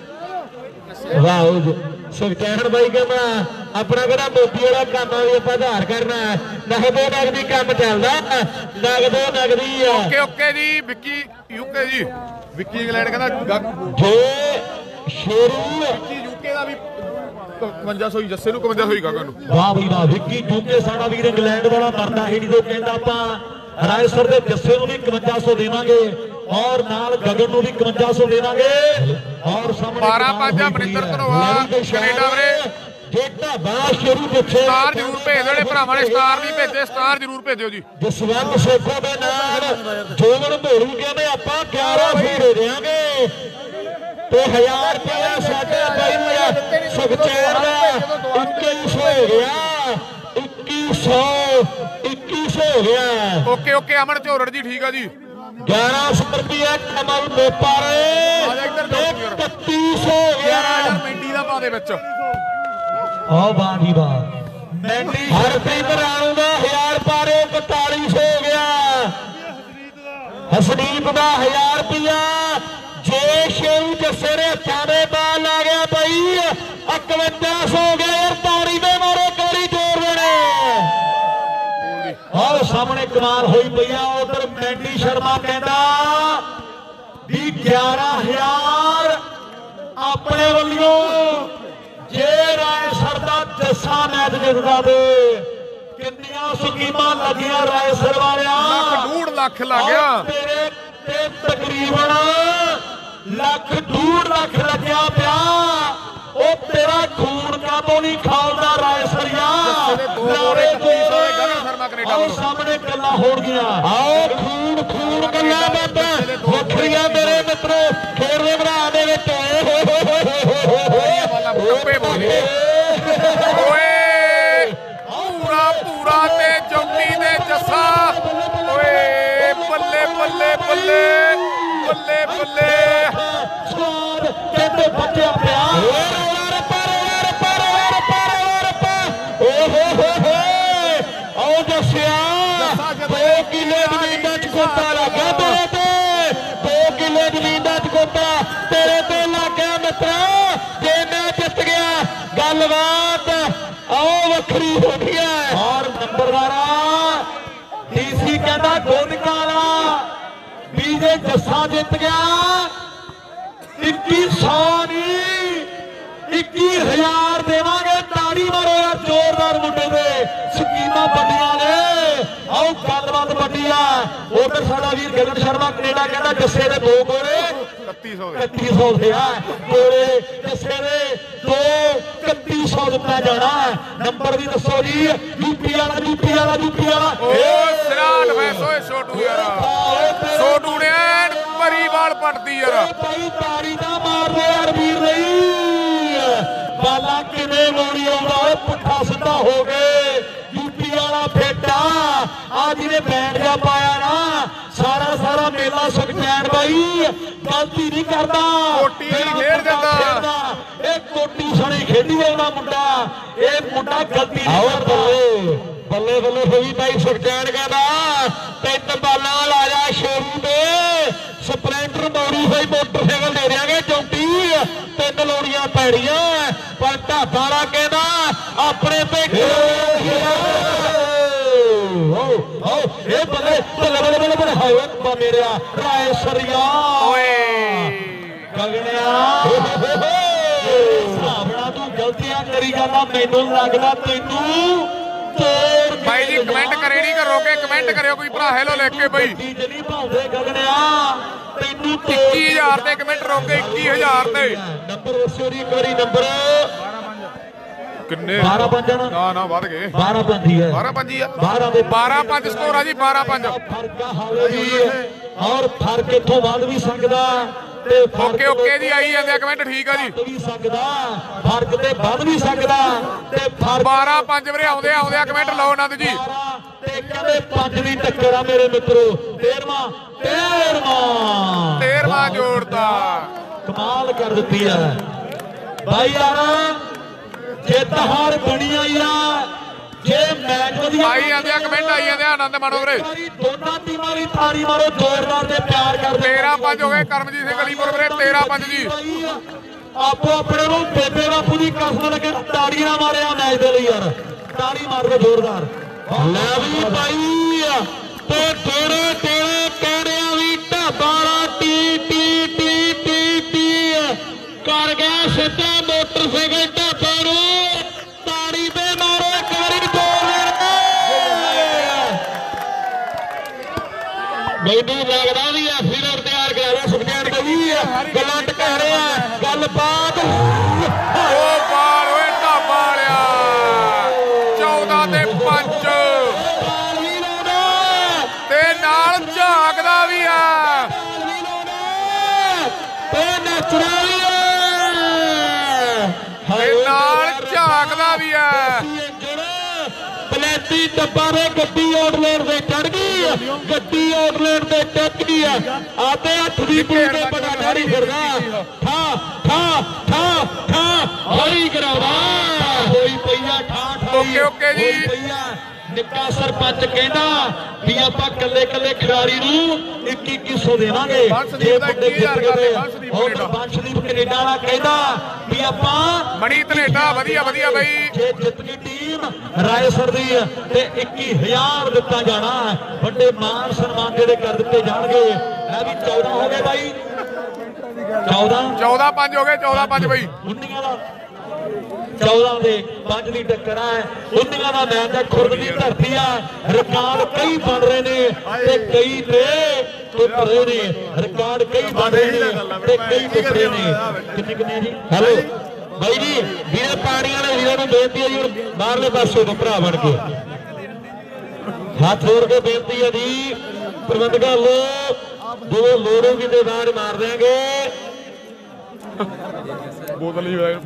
ਵਾਹ ਸੁਖਚੈਨ ਬਾਈ ਕਹਿੰਦਾ ਆਪਣਾ ਕਿਹੜਾ ਮੋਤੀ ਵਾਲਾ ਕੰਮ ਆ ਵੀ ਆਪਾਂ ਆਧਾਰ ਕਰਨਾ ਨਗਦੋ ਨਗਦੀ ਕੰਮ ਚੱਲਦਾ ਨਗਦੋ ਨਗਦੀ ਆ ਓਕੇ ਓਕੇ ਜੀ ਵਿੱਕੀ ਯੂਕੇ ਜੀ ਵਿੱਕੀ ਇੰਗਲੈਂਡ ਕਹਿੰਦਾ ਜੇ ਸ਼ੇਰੂ ਵਿੱਕੀ ਯੂਕੇ ਦਾ ਵੀ ਇਕਵੰਜਾ ਸੌ ਹੀ ਜੱਸੇ ਨੂੰ ਇਕਵੰਜਾ ਸੌ ਹੀ ਗਗਨ ਨੂੰ ਵਾਹ ਬਈ ਵਾਹ ਵਿੱਕੀ ਯੂਕੇ ਸਾਡਾ ਵੀਰ ਇੰਗਲੈਂਡ ਵਾਲਾ ਮਰਦਾ ਹੀ ਨਹੀਂ ਤੋਂ ਕਹਿੰਦਾ ਆਪਾਂ ਰਾਇਸਰ ਦੇ ਜੱਸੇ ਨੂੰ ਵੀ ਇਕਵੰਜਾ ਸੌ ਦੇਵਾਂਗੇ ਔਰ ਨਾਲ ਗਗਨ ਨੂੰ ਵੀ ਇਕਵੰਜਾ ਸੌ ਦੇਵਾਂਗੇ ਔਰ ਸਾਹਮਣੇ ਬਾਰਾਂ ਪੰਜ ਮਨਿੰਦਰ ਧਨੋਆ ਕੈਨੇਡਾ ਵੀਰੇ ਜੇ ਢਾਬਾ ਸ਼ੁਰੂ ਪਿੱਛੇ ਸਟਾਰ ਜ਼ਰੂਰ ਭੇਜ ਦਿਓ ਭਰਾਵਾਂ ਨੇ ਸਟਾਰ ਨਹੀਂ ਭੇਜੇ ਸਟਾਰ ਜ਼ਰੂਰ ਭੇਜਿਓ ਜੀ ਜਸਵੰਤ ਸੇਖੋਂ ਦੇ ਨਾਲ ਜੋਗਨ ਭੋਲੂ ਕਹਿੰਦੇ ਆਪਾਂ ਗਿਆਰਾਂ ਸੌ ਦੇ ਦੇਵਾਂਗੇ ਤੇ ਹਜ਼ਾਰ ਰੁਪਇਆ ਸਾਡੇ ਬਾਈ ਸੁਖਚੈਨ ਦਾ ਇੱਕੀ ਸੌ ਹੋ ਗਿਆ ਇੱਕੀ ਸੌ ਇੱਕੀ ਸੌ ਹੋ ਗਿਆ ਓਕੇ ਓਕੇ ਅਮਨ ਝੋਰੜ ਜੀ ਠੀਕ ਆ ਜੀ ਗਿਆਰਾਂ ਸੌ ਰੁਪਇਆ ਕਮਲ ਮੇਪਰ ਇਕੱਤੀ ਸੌ ਹੋ ਗਿਆ ਮੈਂਡੀ ਦਾ ਪਾ ਦੇ ਵਿੱਚ ਆਹ ਵਾਹ ਜੀ ਵਾਹ ਮੈਂਡੀ ਹਰਪ੍ਰੀਤ ਰਾਣੂ ਦਾ ਹਜ਼ਾਰ ਪਾਰੇ ਇਕਤਾਲੀ ਸੌ ਹੋ ਗਿਆ ਹਸਨੀਪ ਦਾ ਹਜ਼ਾਰ ਰੁਪਇਆ ਜੇ ਸ਼ੇਰੂ ਜੱਸੇ ਦੇ ਹੱਥਾਂ ਦੇ ਬਾਲ ਆ ਗਿਆ ਬਈ ਇਕਵੰਜਾ ਸੌ ਹੋ ਗਿਆ ਯਾਰ ਤਾੜੀ ਦੇ ਮਾਰੇ ਕੋਲੀ ਜੋੜ ਦੇਣੇ ਆਹ ਸਾਹਮਣੇ ਕਮਾਲ ਹੋਈ ਪਈ ਆ ਉਧਰ ਮੈਂਡੀ ਸ਼ਰਮਾ ਕਹਿੰਦਾ ਵੀ ਗਿਆਰਾਂ ਹਜ਼ਾਰ ਆਪਣੇ ਵੱਲੋਂ ਜੇ ਰਾਇਸਰ ਦਾ ਜੱਸਾ ਮੈਚ ਜਿੱਤਦਾ ਤੇ ਕਿੰਨੀਆਂ ਸਕੀਮਾਂ ਲੱਗੀਆਂ ਰਾਇਸਰ ਵਾਲਿਆ ਲੱਖ ਡੂਢ ਲੱਖ ਲੱਗ ਗਿਆ ਤੇਰੇ ਤੇ ਤਕਰੀਬਨ ਲੱਖ ਡੂਢ ਲੱਖ ਲੱਗਿਆ ਪਿਆ ਉਹ ਤੇਰਾ ਖੂਨ ਕਾਤੋਂ ਨਹੀਂ ਖਾਲਦਾ ਰਾਏ ਸਰੀਆ ਨਾਰੇ ਤੋਂ ਆਓ ਸਾਹਮਣੇ ਗੱਲਾਂ ਹੋਣਗੀਆਂ ਆਓ ਖੂਨ ਖੂਨ ਗੱਲਾਂ ਬਾਤਾਂ ਵੱਖਰੀਆਂ ਮੇਰੇ ਮਿੱਤਰੋ ਖੇਡਦੇ ਭਰਾ ਦੇ ਵਿੱਚ ਓਏ ਹੋਏ ਹੋਏ ਹੋਏ ਹੋਏ ਟੱਪੇ ਬੋਲੇ ਓਏ ਪੂਰਾ ਪੂਰਾ ਤੇ ਚੌਕੀ ਦੇ ਜੱਸਾ ਓਏ ਬੱਲੇ ਬੱਲੇ ਬੱਲੇ ਬੱਲੇ ਬੱਲੇ ਸਵਾਦ ਕਹਿੰਦੇ ਬੱਚਿਆ ਪਿਆ ਓਏ ਪਰ ਓਏ ਪਰ ਓਏ ਪਰ ਓਏ ਪਰ ਓਏ ਹੋਏ ਹੋਏ ਆਓ ਜੱਸਿਆ ਦੋ ਕਿਲੇ ਜ਼ਮੀਨ ਦਾ ਚਕੋਤਾ ਲੱਗਾ ਤੇਰੇ ਤੇ ਦੋ ਕਿਲੇ ਜ਼ਮੀਨ ਦਾ ਚਕੋਤਾ ਤੇਰੇ ਤੇ ਲੱਗਿਆ ਮਿੱਤਰਾ ਜੇ ਮੈਂ ਜਿੱਤ ਗਿਆ ਗੱਲਬਾਤ ਆਓ ਵੱਖਰੀ ਹੋ ਗਈ ਹੈ ਔਰ ਨੰਬਰਦਾਰਾ ਡੀਸੀ ਕਹਿੰਦਾ ਗੋਦਕਾਲਾ ਵੀ ਜੇ ਜੱਸਾ ਜਿੱਤ ਗਿਆ ਇੱਕੀ ਸੌ ਨਹੀਂ ਇੱਕੀ ਹਜ਼ਾਰ ਦੇਵਾਂਗੇ ਤਾੜੀ ਮਾਰੋ ਯਾਰ ਜ਼ੋਰਦਾਰ ਮੁੰਡੇ ਦੇ ਸਕੀਮਾਂ ਵੱਡੀਆਂ ਨੇ ਆਓ ਗੱਲਬਾਤ ਵੱਡੀ ਆ ਉਧਰ ਸਾਡਾ ਵੀਰ ਗਗਨ ਸ਼ਰਮਾ ਕੈਨੇਡਾ ਕਹਿੰਦਾ ਜੱਸੇ ਦੇ ਦੋ ਗੋਲੇ ਇਕੱਤੀ ਸੌ ਇਕੱਤੀ ਸੌ ਦੇ ਆ ਗੋਲੇ ਜੱਸੇ ਦੇ ਦੋ ਇਕੱਤੀ ਸੌ ਦਿੱਤਾ ਜਾਣਾ ਨੰਬਰ ਵੀ ਦੱਸੋ ਜੀ ਯੂਪੀ ਵਾਲਾ ਯੂਪੀ ਵਾਲਾ ਯੂਪੀ ਵਾਲਾ ਓ ਸਿਰਾਟ ਵੈਸੋ ਛੋਟੂ ਯਾਰ ਛੋਟੂ ਨੇ ਭਰੀ ਬਾਲ ਪੱਟਦੀ ਯਾਰ ਭਾਈ ਤਾਰੀ ਦਾ ਮਾਰਦੇ ਯਾਰ ਵੀਰ ਨਹੀਂ ਬਾਲਾ ਕਿਵੇਂ ਲੋੜੀ ਆਉਂਦਾ ਓਏ ਪੁੱਠਾ ਸਿੱਧਾ ਹੋ ਗਏ ਯੂਪੀ ਵਾਲਾ ਫੇਟਾ ਆ ਜਿਹਨੇ ਬੈਂਡ ਜਾ ਪਾਇਆ ਨਾ ਸਾਰਾ ਸਾਰਾ ਮੇਲਾ ਸੁਖਚੈਨ ਬਾਈ ਗਲਤੀ ਨਹੀਂ ਕਰਦਾ ਕੋਟੀ ਨਹੀਂ ਖੇਡ ਜਾਂਦਾ ਇਹ ਕੋਟੀ ਸਣੀ ਖੇਡੀ ਆਉਂਦਾ ਮੁੰਡਾ ਇਹ ਮੁੰਡਾ ਗਲਤੀ ਨਹੀਂ ਕਰਦਾ ਬੱਲੇ ਬੱਲੇ ਹੋਈ ਭਾਈ ਸੁਖਚੈਨ ਕਹਿੰਦਾ ਤਿੰਨ ਬਾਲਾਂ ਲਾ ਜਾ ਸ਼ੋਰੂ ਤੇ ਸਪਲੈਂਡਰ ਮੋੜੀ ਹੋਈ ਮੋਟਰਸਾਈਕਲ ਦੇ ਦਿਆਂਗੇ ਚੌਂਟੀ ਤਿੰਨ ਲੋੜੀਆਂ ਪੈੜੀਆਂ ਪਰ ਢਾਬਾ ਵਾਲਾ ਕਹਿੰਦਾ ਆਪਣੇ ਤੇ ਇਹ ਬੱਲੇ ਬੱਲੇ ਬੱਲੇ ਬੱਲੇ ਬੱਲੇ ਹਾਏ ਬਾ ਮੇਰਿਆ ਰਾਏ ਸਰੀਆ ਓਏ ਗਗਣਿਆ ਸਾਬਣਾ ਤੂੰ ਗਲਤੀਆਂ ਕਰੀ ਜਾਂਦਾ ਮੈਨੂੰ ਲੱਗਦਾ ਤੈਨੂੰ ਭਾਈ ਜੀ ਕਮੈਂਟ ਕਰੇ ਨਹੀਂ ਕਰੋ ਕਿ ਕਮੈਂਟ ਕਰਿਓ ਕੋਈ ਭਰਾ ਹੈਲੋ ਲਿਖ ਕੇ ਬਈ ਨਹੀਂ ਭਾਉਂਦੇ ਗਗਣਿਆ ਤੈਨੂੰ ਇੱਕੀ ਹਜ਼ਾਰ ਤੇ ਕਮੈਂਟ ਰੋਕੇ ਇੱਕੀ ਹਜ਼ਾਰ ਤੇ ਨੰਬਰ ਦੱਸਿਓ ਜੀ ਇੱਕ ਵਾਰੀ ਨੰਬਰ ਕਿੰਨੇ ਬਾਰਾਂ ਪੰਜ ਨਾ ਨਾ ਵੱਧ ਗਏ ਬਾਰਾਂ ਪੰਜੀ ਹੈ ਬਾਰਾਂ ਪੰਜ ਆ ਬਾਰਾਂ ਦੇ ਬਾਰਾਂ ਪੰਜ ਸਕੋਰ ਆ ਜੀ ਬਾਰਾਂ ਪੰਜ ਫਰਕ ਹਾਲੇ ਵੀ ਔਰ ਫਰਕ ਇੱਥੋਂ ਵੱਧ ਵੀ ਸਕਦਾ ਤੇ ਓਕੇ ਓਕੇ ਜੀ ਆਈ ਜਾਂਦੇ ਆ ਕਮੈਂਟ ਠੀਕ ਆ ਜੀ ਵੀ ਸਕਦਾ ਫਰਕ ਤੇ ਵੱਧ ਵੀ ਸਕਦਾ ਤੇ ਫਰਕ ਬਾਰਾਂ ਪੰਜ ਵੀਰੇ ਆਉਂਦੇ ਆਉਂਦੇ ਆ ਕਮੈਂਟ ਲਾਓ ਆਨੰਦ ਜੀ ਤੇ ਕਹਿੰਦੇ ਪੰਜ ਦੀ ਟੱਕਰ ਆ ਮੇਰੇ ਮਿੱਤਰੋ ਤੇਰਵਾਂ ਤੇਰਵਾਂ ਤੇਰਵਾਂ ਜੋੜਦਾ ਕਮਾਲ ਕਰ ਦਿੱਤੀ ਆ ਭਾਈ ਯਾਰ ਜਿੱਤ ਹਾਰ ਬਣੀ ਆਈ ਆ ਜੇ ਮੈਚ ਵਧੀਆ ਆਈ ਜਾਂਦੇ ਆ ਕਮੈਂਟ ਆਈ ਜਾਂਦੇ ਆ ਆਨੰਦ ਮਾਣੋ ਵੀਰੇ ਦੋਨਾਂ ਟੀਮਾਂ ਦੀ ਤਾੜੀ ਮਾਰੋ ਜ਼ੋਰਦਾਰ ਤੇ ਪਿਆਰ ਕਰਦੇ ਤੇਰਾਂ ਪੰਜ ਹੋ ਗਏ ਕਰਮਜੀਤ ਸਿੰਘ ਅਲੀਪੁਰ ਵੀਰੇ ਤੇਰਾਂ ਪੰਜ ਜੀ ਆਪੋ ਆਪਣੇ ਨੂੰ ਬੇਬੇ ਬਾਪੂ ਦੀ ਕਸਮ ਲੱਗੇ ਤਾੜੀ ਨਾ ਮਾਰਿਆ ਮੈਚ ਦੇ ਲਈ ਯਾਰ ਤਾੜੀ ਮਾਰ ਕੇ ਜ਼ੋਰਦਾਰ ਲੈ ਵੀ ਭਾਈ ਤੇ ਤੇਰੇ ਤੇਰੇ ਕਹਿਣਿਆ ਵੀ ਢਾਬਾਲਾ ਟੀ ਟੀ ਟੀ ਟੀ ਟੀ ਕਰ ਗਿਆ ਸਿੱਧਾ ਮੋਟਰਸਾਈਕਲ ਢਾਬਾ ਨੂੰ ਤਾੜੀ ਤੇ ਮਾਰੋ ਇੱਕ ਵਾਰੀ ਮੈਨੂੰ ਲੱਗਦਾ ਵੀ ਐਫੀਲਰ ਤਿਆਰ ਕਰ ਰਿਹਾ ਸੁਖਚੈਨ ਕਵੀ ਗੱਲਾਂ ਟਕਾ ਰਿਹਾ ਗੱਲਬਾਤ ਉਹ ਬਾਲ ਓਏ ਢਾਬਾ ਵਾਲਿਆ ਚੌਦਾਂ ਤੇ ਪੰਜ ਤੇ ਨਾਲ ਝਾਕਦਾ ਵੀ ਆ ਤੇ ਨੱਚਦਾ ਵੀ ਆ ਤੇ ਨਾਲ ਝਾਕਦਾ ਵੀ ਆ ਪਲੈਤੀ ਡੱਬਾ ਦੇ ਗੱਡੀ ਆਊਟਲੈਟ ਤੇ ਚੜ ਗਈ ਗੱਡੀ ਆਊਟਲੈਟ ਤੇ ਟੱਕ ਗਈ ਆਤੇ ਹੱਥ ਦੀ ਪੂਰੀ ਤੇ ਬੜਾ ਡਾੜੀ ਫਿਰਦਾ ਠਾ ਠਾ ਠਾ ਠਾ ਹਰੀ ਕਰਾਉਂਦਾ ਹੋਈ ਪਈਆ ਠਾ ਠਾ ਓਕੇ ਓਕੇ ਜੀ ਨਿੱਕਾ ਸਰਪੰਚ ਕਹਿੰਦਾ ਵੀ ਆਪਾਂ ਕੱਲੇ ਕੱਲੇ ਖਿਡਾਰੀ ਨੂੰ ਇੱਕੀ ਇੱਕੀ ਸੌ ਦੇਵਾਂਗੇ ਜੇ ਮੁੰਡੇ ਜਿੱਤ ਗਏ ਉਹ ਬੰਸ਼ਦੀਪ ਕੈਨੇਡਾ ਵਾਲਾ ਕਹਿੰਦਾ ਵੀ ਆਪਾਂ ਮਣੀ ਧਨੇਟਾ ਵਧੀਆ ਵਧੀਆ ਬਈ ਜੇ ਜਿੱਤ ਗਈ ਟੀਮ ਰਾਏਸਰ ਦੀ ਤੇ ਇੱਕੀ ਹਜ਼ਾਰ ਦਿੱਤਾ ਜਾਣਾ ਵੱਡੇ ਮਾਨ ਸਨਮਾਨ ਜਿਹੜੇ ਕਰ ਦਿੱਤੇ ਜਾਣਗੇ ਇਹ ਵੀ ਚੌਦਾਂ ਹੋ ਗਏ ਬਾਈ ਚੌਦਾਂ ਚੌਦਾਂ ਪੰਜ ਹੋ ਗਏ ਚੌਦਾਂ ਪੰਜ ਬਈ ਉੱਨੀਆਂ ਦਾ ਚੌਦਾਂ ਦੇ ਪੰਜ ਦੀ ਟੱਕਰ ਹੈ ਉੱਨੀਆਂ ਦਾ ਮੈਚ ਹੈ ਖੁਰਦ ਦੀ ਧਰਤੀ ਆ ਰਿਕਾਰਡ ਕਈ ਬਣ ਰਹੇ ਨੇ ਤੇ ਕਈ ਤੇ ਟੁੱਟ ਰਹੇ ਨੇ ਰਿਕਾਰਡ ਕਈ ਬਣ ਰਹੇ ਨੇ ਤੇ ਕਈ ਟੁੱਟ ਰਹੇ ਨੇ ਕਿੰਨੇ ਕਿੰਨੇ ਜੀ ਹੈਲੋ ਬਾਈ ਜੀ ਵੀਰੇ ਪਾਣੀ ਵਾਲੇ ਵੀਰਾਂ ਨੂੰ ਬੇਨਤੀ ਹੈ ਜੀ ਬਾਹਰਲੇ ਪਾਸੇ ਤੋਂ ਭਰਾ ਬਣ ਕੇ ਹੱਥ ਜੋੜ ਕੇ ਬੇਨਤੀ ਹੈ ਜੀ ਪ੍ਰਬੰਧਕਾਂ ਲੋ ਜਦੋਂ ਲੋੜ ਹੋਗੀ ਤੇ ਬਾਹਰ ਮਾਰ ਦੇਾਂਗੇ ਬੋਤਲ ਹੀ ਹੋਇਆ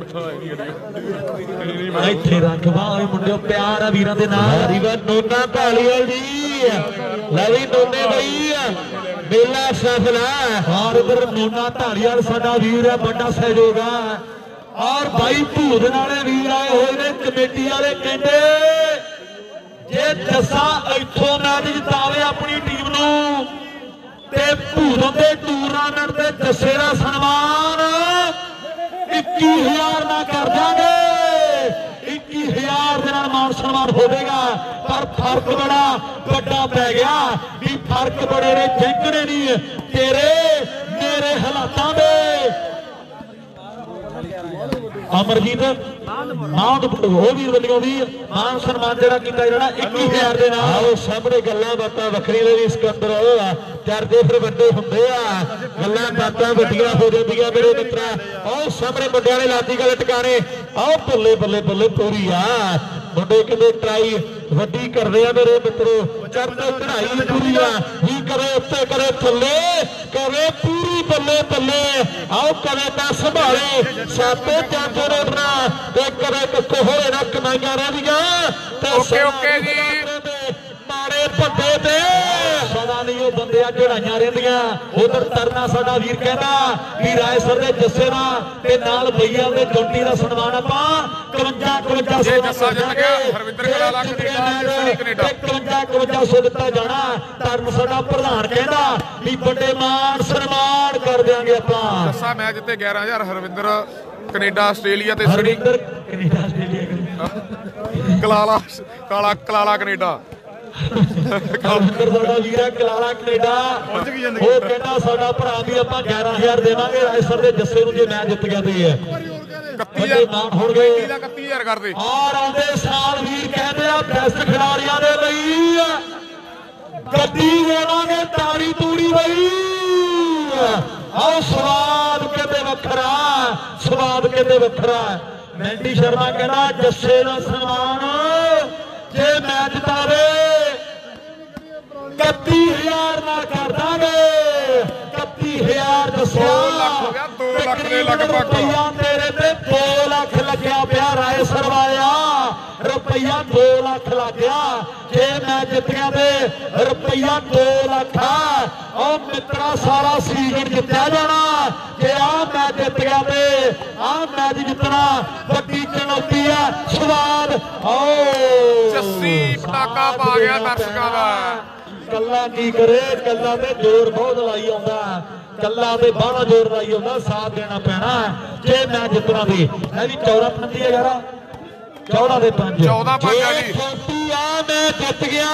ਨਹੀਂ ਇੱਥੇ ਰੱਖ ਬਾਹਰ ਮੁੰਡਿਓ ਪਿਆਰ ਆ ਵੀਰਾਂ ਦੇ ਨਾਲ ਹਰੀਵਾ ਨੋਨਾ ਢਾਲੀਵਾਲ ਜੀ ਲੈ ਵੀ ਨੋਨੇ ਬਈ ਮੇਲਾ ਸਫਲ ਹੈ ਔਰ ਇਧਰ ਨੋਨਾ ਢਾਲੀਵਾਲ ਸਾਡਾ ਵੀਰ ਹੈ ਵੱਡਾ ਸਹਿਯੋਗ ਹੈ ਔਰ ਬਾਈ ਭੂਦ ਨਾਲੇ ਵੀਰ ਆਏ ਹੋਏ ਨੇ ਕਮੇਟੀ ਵਾਲੇ ਕਹਿੰਦੇ ਜੇ ਜੱਸਾ ਇੱਥੋਂ ਮੈਚ ਜਿਤਾਵੇ ਆਪਣੀ ਟੀਮ ਨੂੰ ਤੇ ਭੂਦ ਦੇ ਟੂਰਨਾਮੈਂਟ ਦੇ ਜੱਸੇ ਦਾ ਸਨਮਾਨ ਇੱਕੀ ਹਜ਼ਾਰ ਨਾਲ ਕਰ ਦਾਂਗੇ ਇੱਕੀ ਹਜ਼ਾਰ ਦੇ ਨਾਲ ਮਾਨ ਸਨਮਾਨ ਹੋਵੇਗਾ ਪਰ ਫਰਕ ਬੜਾ ਵੱਡਾ ਪੈ ਗਿਆ ਵੀ ਫਰਕ ਬੜੇ ਨੇ ਜਿੰਕਣੇ ਨਹੀਂ ਤੇਰੇ ਮੇਰੇ ਹਾਲਾਤਾਂ ਦੇ ਅਮਰਜੀਤ ਮਾਉਂਟ ਉਹ ਵੀ ਵੱਲੋਂ ਵੀ ਮਾਨ ਸਨਮਾਨ ਜਿਹੜਾ ਕੀਤਾ ਜਿਹੜਾ ਇੱਕੀ ਹਜ਼ਾਰ ਦੇ ਨਾਲ ਉਹ ਸਾਹਮਣੇ ਗੱਲਾਂ ਬਾਤਾਂ ਵੱਖਰੀ ਦੇ ਵੀ ਸਿਕੰਦਰ ਚਰਚੇ ਫਿਰ ਵੱਡੇ ਹੁੰਦੇ ਆ ਗੱਲਾਂ ਬਾਤਾਂ ਵੱਡੀਆਂ ਹੋ ਜਾਂਦੀਆਂ ਮੇਰੇ ਮਿੱਤਰਾ ਉਹ ਸਾਹਮਣੇ ਮੁੰਡਿਆਂ ਨੇ ਲਾਤੀ ਗੱਲ ਟਿਕਾਣੇ ਆਹ ਬੱਲੇ ਬੱਲੇ ਬੱਲੇ ਪੂਰੀ ਆ ਮੁੰਡੇ ਕਿਤੇ ਟਰਾਈ ਵੱਡੀ ਕਰਦੇ ਆ ਮੇਰੇ ਮਿੱਤਰੋ ਚੜ੍ਹਦੇ ਚੜਾਈ ਪੂਰੀ ਆ ਵੀ ਕਰੇ ਉੱਤੇ ਕਰੇ ਥੱਲੇ ਕਰੇ ਪੂਰੀ ਬੱਲੇ ਬੱਲੇ ਆਓ ਕਰੇ ਤਾਂ ਸੰਭਾਲੇ ਸਾਤੇ ਜਾਂਦੇ ਨੇ ਬਣਾ ਤੇ ਕਰੇ ਕੱਕੋ ਹੋਏ ਨਾ ਕਮਾਈਆਂ ਰਹਿੰਦੀਆਂ ਤੇ ਓਕੇ ਓਕੇ ਜੀ ਮਾਰੇ ਭੱਡੇ ਤੇ ਸਦਾ ਨਹੀਂ ਉਹ ਬੰਦਿਆਂ ਚੜਾਈਆਂ ਰਹਿੰਦੀਆਂ ਉਧਰ ਤਰਨਾ ਸਾਡਾ ਵੀਰ ਕਹਿੰਦਾ ਵੀ ਰਾਏ ਸਰ ਦੇ ਜੱਸੇ ਦਾ ਤੇ ਨਾਲ ਬਈਆਂ ਦੇ ਜੁੰਟੀ ਦਾ ਸਨਮਾਨ ਆਪਾਂ ਇਕਵੰਜਾ ਇਕਵੰਜਾ ਜੇ ਜੱਸਾ ਜਿੱਤ ਗਿਆ ਹਰਵਿੰਦਰ ਕਲਾਲਾ ਕੈਨੇਡਾ ਇਕਵੰਜਾ ਇਕਵੰਜਾ ਸੌ ਦਿੱਤਾ ਜਾਣਾ ਤਰਨ ਸਾਡਾ ਪ੍ਰਧਾਨ ਕਹਿੰਦਾ ਵੀ ਵੱਡੇ ਮਾਨ ਸਨਮਾਨ ਕਰ ਦਿਆਂਗੇ ਆਪਾਂ ਜੱਸਾ ਮੈਚ ਜਿੱਤੇ ਗਿਆਰਾਂ ਹਜ਼ਾਰ ਹਰਵਿੰਦਰ ਕੈਨੇਡਾ ਆਸਟ੍ਰੇਲੀਆ ਤੇ ਹਰਵਿੰਦਰ ਕੈਨੇਡਾ ਆਸਟ੍ਰੇਲੀਆ ਕਲਾਲਾ ਕਾਲਾ ਕਲਾਲਾ ਕੈਨੇਡਾ ਹਰਵਿੰਦਰ ਸਾਡਾ ਵੀਰ ਹੈ ਕਲਾਲਾ ਕੈਨੇਡਾ ਉਹ ਕਹਿੰਦਾ ਸਾਡਾ ਭਰਾ ਵੀ ਆਪਾਂ ਗਿਆਰਾਂ ਹਜ਼ਾਰ ਦੇਵਾਂਗੇ ਰਾਏ ਸਰ ਦੇ ਜੱਸੇ ਨੂੰ ਜੇ ਮੈਚ ਜਿੱਤ ਗਿਆ ਤੇ ਇਕੱਤੀ ਹਜ਼ਾਰ ਹੋਣ ਗਏ ਇਕੱਤੀ ਹਜ਼ਾਰ ਕਰਦੇ ਔਰ ਆਉਂਦੇ ਸਾਲ ਵੀਰ ਕਹਿੰਦੇ ਆ ਬੈਸਟ ਖਿਡਾਰੀਆਂ ਦੇ ਲਈ ਗੱਡੀ ਦੇਵਾਂਗੇ ਤਾੜੀ ਤੂੜੀ ਬਈ ਆਓ ਸਵਾਦ ਕਿਤੇ ਵੱਖਰਾ ਸਵਾਦ ਕਿਤੇ ਵੱਖਰਾ ਮੈਂਡੀ ਸ਼ਰਮਾ ਕਹਿੰਦਾ ਜੱਸੇ ਦਾ ਸਨਮਾਨ ਜੇ ਮੈਚ ਜਿਤਾਵੇ ਇਕੱਤੀ ਹਜ਼ਾਰ ਨਾਲ ਕਰ ਦਾਂਗੇ ਇਕੱਤੀ ਹਜ਼ਾਰ ਦੱਸਿਆ ਦੋ ਲੱਖ ਦੇ ਲਗਭਗ ਤੇਰੇ ਤੇ ਦੋ ਲੱਖ ਲੱਗਿਆ ਪਿਆ ਰਾਏ ਸਰਵਾਇਆ ਰੁਪਈਆ ਦੋ ਲੱਖ ਲੱਗਿਆ ਜੇ ਮੈਂ ਜਿੱਤ ਗਿਆ ਤੇ ਰੁਪਈਆ ਦੋ ਲੱਖ ਉਹ ਮਿੱਤਰਾ ਸਾਰਾ ਸੀਜ਼ਨ ਜਿੱਤਿਆ ਜਾਣਾ ਜੇ ਆ ਮੈਂ ਜਿੱਤ ਗਿਆ ਤੇ ਆ ਮੈਚ ਜਿੱਤਣਾ ਵੱਡੀ ਚੁਣੌਤੀ ਆ ਸਵਾਦ ਓ ਜੱਸੀ ਪਟਾਕਾ ਪਾ ਗਿਆ ਦਰਸ਼ਕਾਂ ਦਾ ਕੱਲਾ ਕੀ ਕਰੇ ਕੱਲਾ ਤੇ ਜ਼ੋਰ ਬਹੁਤ ਲਾਈ ਆਉਂਦਾ ਕੱਲਾ ਤੇ ਬਾਹਲਾ ਜ਼ੋਰ ਲਾਈ ਆਉਂਦਾ ਸਾਥ ਦੇਣਾ ਪੈਣਾ ਜੇ ਮੈਂ ਜਿੱਤਣਾ ਦੀ ਇਹ ਵੀ ਚੌਦਾਂ ਪੰਜੀ ਹੈ ਯਾਰਾ ਚੌਦਾਂ ਦੇ ਪੰਜ ਚੌਦਾਂ ਪੰਜ ਆ ਜੀ ਛੋਟੀ ਆ ਮੈਂ ਜਿੱਤ ਗਿਆ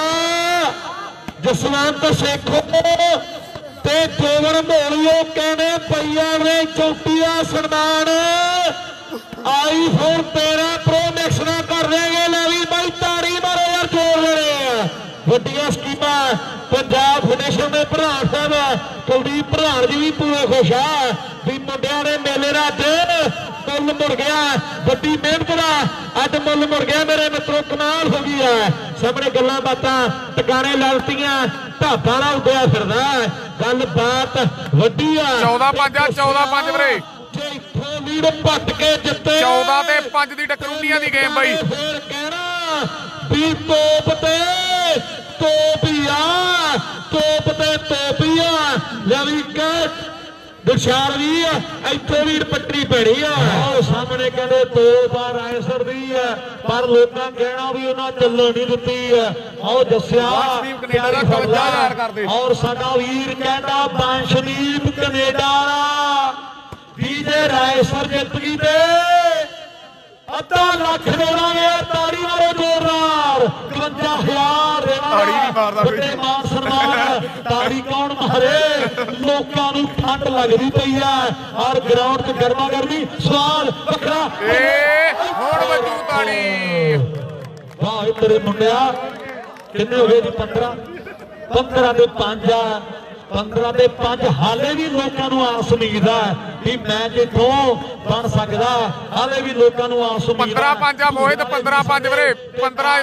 ਜਸਵੰਤ ਸੇਖੋ ਤੇ ਜੋਵਰ ਮੋਲੀਓ ਕਹਿੰਦੇ ਪਈਆ ਨੇ ਚੌਟੀਆ ਸਨਮਾਨ ਆਈ ਫੋਨ ਤੇਰਾ ਪ੍ਰੋ ਮੈਕਸ ਨਾ ਕਰ ਦੇਗੇ ਲੈ ਵੀ ਬਾਈ ਤਾੜੀ ਮਾਰੋ ਯਾਰ ਜੋਰ ਦੇ ਵੱਡੀਆਂ ਸਕੀਮਾਂ ਪੰਜਾਬ ਫਾਊਂਡੇਸ਼ਨ ਦੇ ਪ੍ਰਧਾਨ ਸਾਹਿਬ ਕੁਲਦੀਪ ਪ੍ਰਧਾਨ ਜੀ ਵੀ ਪੂਰੇ ਖੁਸ਼ ਆ ਵੀ ਮੁੰਡਿਆਂ ਦੇ ਮੇਲੇ ਦਾ ਅੱਜ ਮੁੱਲ ਮੁੜ ਗਿਆ ਵੱਡੀ ਮਿਹਨਤ ਦਾ ਅੱਜ ਮੁੱਲ ਮੁੜ ਗਿਆ ਮੇਰੇ ਮਿੱਤਰੋ ਕਮਾਲ ਹੋ ਗਈ ਹੈ ਸਾਹਮਣੇ ਗੱਲਾਂ ਬਾਤਾਂ ਟਿਕਾਣੇ ਲੱਗਦੀਆਂ ਢਾਬਾ ਵਾਲਾ ਉੱਡਿਆ ਫਿਰਦਾ ਗੱਲ ਬਾਤ ਵੱਡੀ ਆ ਚੌਦਾਂ ਪੰਜ ਆ ਚੌਦਾਂ ਪੰਜ ਵੀਰੇ ਜੇ ਇੱਥੋਂ ਲੀਡ ਪੱਟ ਕੇ ਜਿੱਤੇ ਚੌਦਾਂ ਤੇ ਪੰਜ ਦੀ ਟਕਰੂਨੀਆਂ ਦੀ ਗੇਮ ਬਾਈ ਫਿਰ ਕਹਿਣਾ ਵੀ ਤੋਪ ਤੇ ਤੋਪੀਆ ਤੋਪ ਤੇ ਤੋਪੀਆ ਲੈ ਵੀ ਦਿਲਸ਼ਾਰ ਵੀ ਇੱਥੇ ਵੀ ਪੱਟਰੀ ਪੈਣੀ ਆ ਉਹ ਸਾਹਮਣੇ ਕਹਿੰਦੇ ਤੋਪ ਆ ਰਾਏਸਰ ਦੀ ਆ ਪਰ ਲੋਕਾਂ ਕਹਿਣਾ ਵੀ ਉਹਨਾਂ ਚੱਲਣ ਨਹੀਂ ਦਿੱਤੀ ਆ ਉਹ ਦੱਸਿਆ ਔਰ ਸਾਡਾ ਵੀਰ ਕਹਿੰਦਾ ਬੰਸ਼ਦੀਪ ਕੈਨੇਡਾ ਵਾਲਾ ਵੀ ਜੇ ਰਾਏਸਰ ਜਿੱਤ ਗਈ ਤੇ ਅੱਧਾ ਲੱਖ ਦੇਵਾਂਗੇ ਤਾੜੀ ਮਾਰੋ ਜ਼ੋਰਦਾਰ ਇਕਵੰਜਾ ਹਜ਼ਾਰ ਦੇਵਾਂਗੇ ਵੱਡੇ ਮਾਨ ਸਨਮਾਨ ਤਾੜੀ ਕੌਣ ਮਾਰੇ ਲੋਕਾਂ ਨੂੰ ਠੰਡ ਲੱਗਦੀ ਪਈ ਆ ਔਰ ਗਰਾਊਂਡ 'ਚ ਗਰਮਾ ਗਰਮੀ ਸਵਾਲ ਵੱਖਰਾ ਏ ਹੁਣ ਵੱਜੂ ਤਾੜੀ ਵਾਹ ਤੇਰੇ ਮੁੰਡਿਆ ਕਿੰਨੇ ਹੋ ਗਏ ਜੀ ਪੰਦਰਾਂ ਪੰਦਰਾਂ ਦੇ ਪੰਜ ਆ ਪੰਦਰਾਂ ਦੇ ਪੰਜ ਹਾਲੇ ਵੀ ਲੋਕਾਂ ਨੂੰ ਆਸ ਉਮੀਦ ਆ कि मैच इथों बन सकता हाले भी लोगों को आस पंद्रह पांच आ मोहित पंद्रह पांच वीरे पंद्रह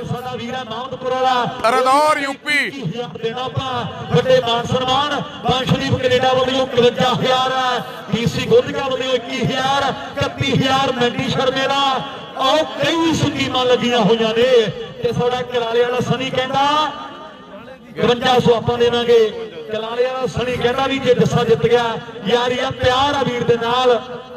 रदौर यूपी देना बड़े मान सम्मान बांशरीफ कनेडा वालों इकवंजा हजार है डीसी गोलगा वालों इक्की हजार इकती हजार मैंडी शर्मेला और कई स्कीमां लगियां हुई ने ते साडा कलाले वाला सनी कहंदा इकवंजा सौ आप देवांगे कलाले वाला सनी कहता भी जे जस्सा जित गया यार या प्यार आ वीर दे नाल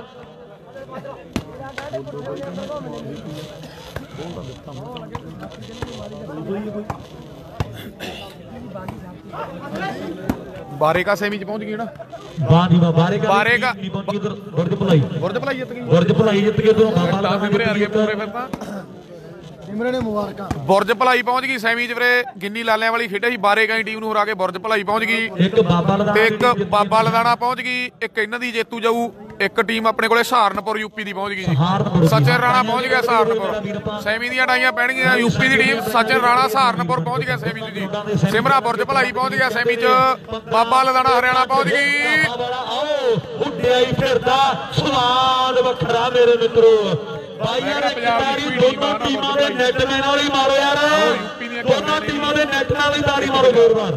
बारेका सेमी च पहुंच गई ना बारी बारेका बारेका बुर्ज भलाई बुर्ज भलाई जित गई बुर्ज भलाई जित गए तो बाबा फिर आ गए पूरे फिर तां सिमरे ने मुबारਕਾਂ बुर्ज भलाई पहुंच गई सेमी च वीरे गिन्नी लालियां वाली खेडे सी बारेका टीम नूं हरा के बुर्ज भलाई पहुंच गई एक बाबा लदाना ते एक बाबा लदाना पहुंच गई एक इन्हां दी जेतू जाऊ एक टीम अपने कोले सहारनपुर यूपी दी पहुंच गई जी सचिन राणा पहुंच गया सहारनपुर सेमी ਦੀਆਂ ਟਾਈਆਂ ਪੈਣਗੀਆਂ यूपी दी टीम सचिन राणा सहारनपुर पहुंच गया सेमी च जी सिमरा बुर्ज भलाई पहुंच गया सेमी च बाबा लदाना हरियाणा पहुंच गई ਉੱਡਿਆ ਹੀ ਫਿਰਦਾ ਸਵਾਦ ਵੱਖਰਾ ਮੇਰੇ ਮਿੱਤਰੋ ਭਾਈਆਂ ਨੇ ਤਾੜੀ ਦੋਨੋਂ ਟੀਮਾਂ ਦੇ ਨੈਟਮੈਨ ਨਾਲ ਹੀ ਮਾਰੋ ਯਾਰ ਦੋਨੋਂ ਟੀਮਾਂ ਦੇ ਨੈਟ ਨਾਲ ਹੀ ਤਾੜੀ ਮਾਰੋ ਜ਼ੋਰਦਾਰ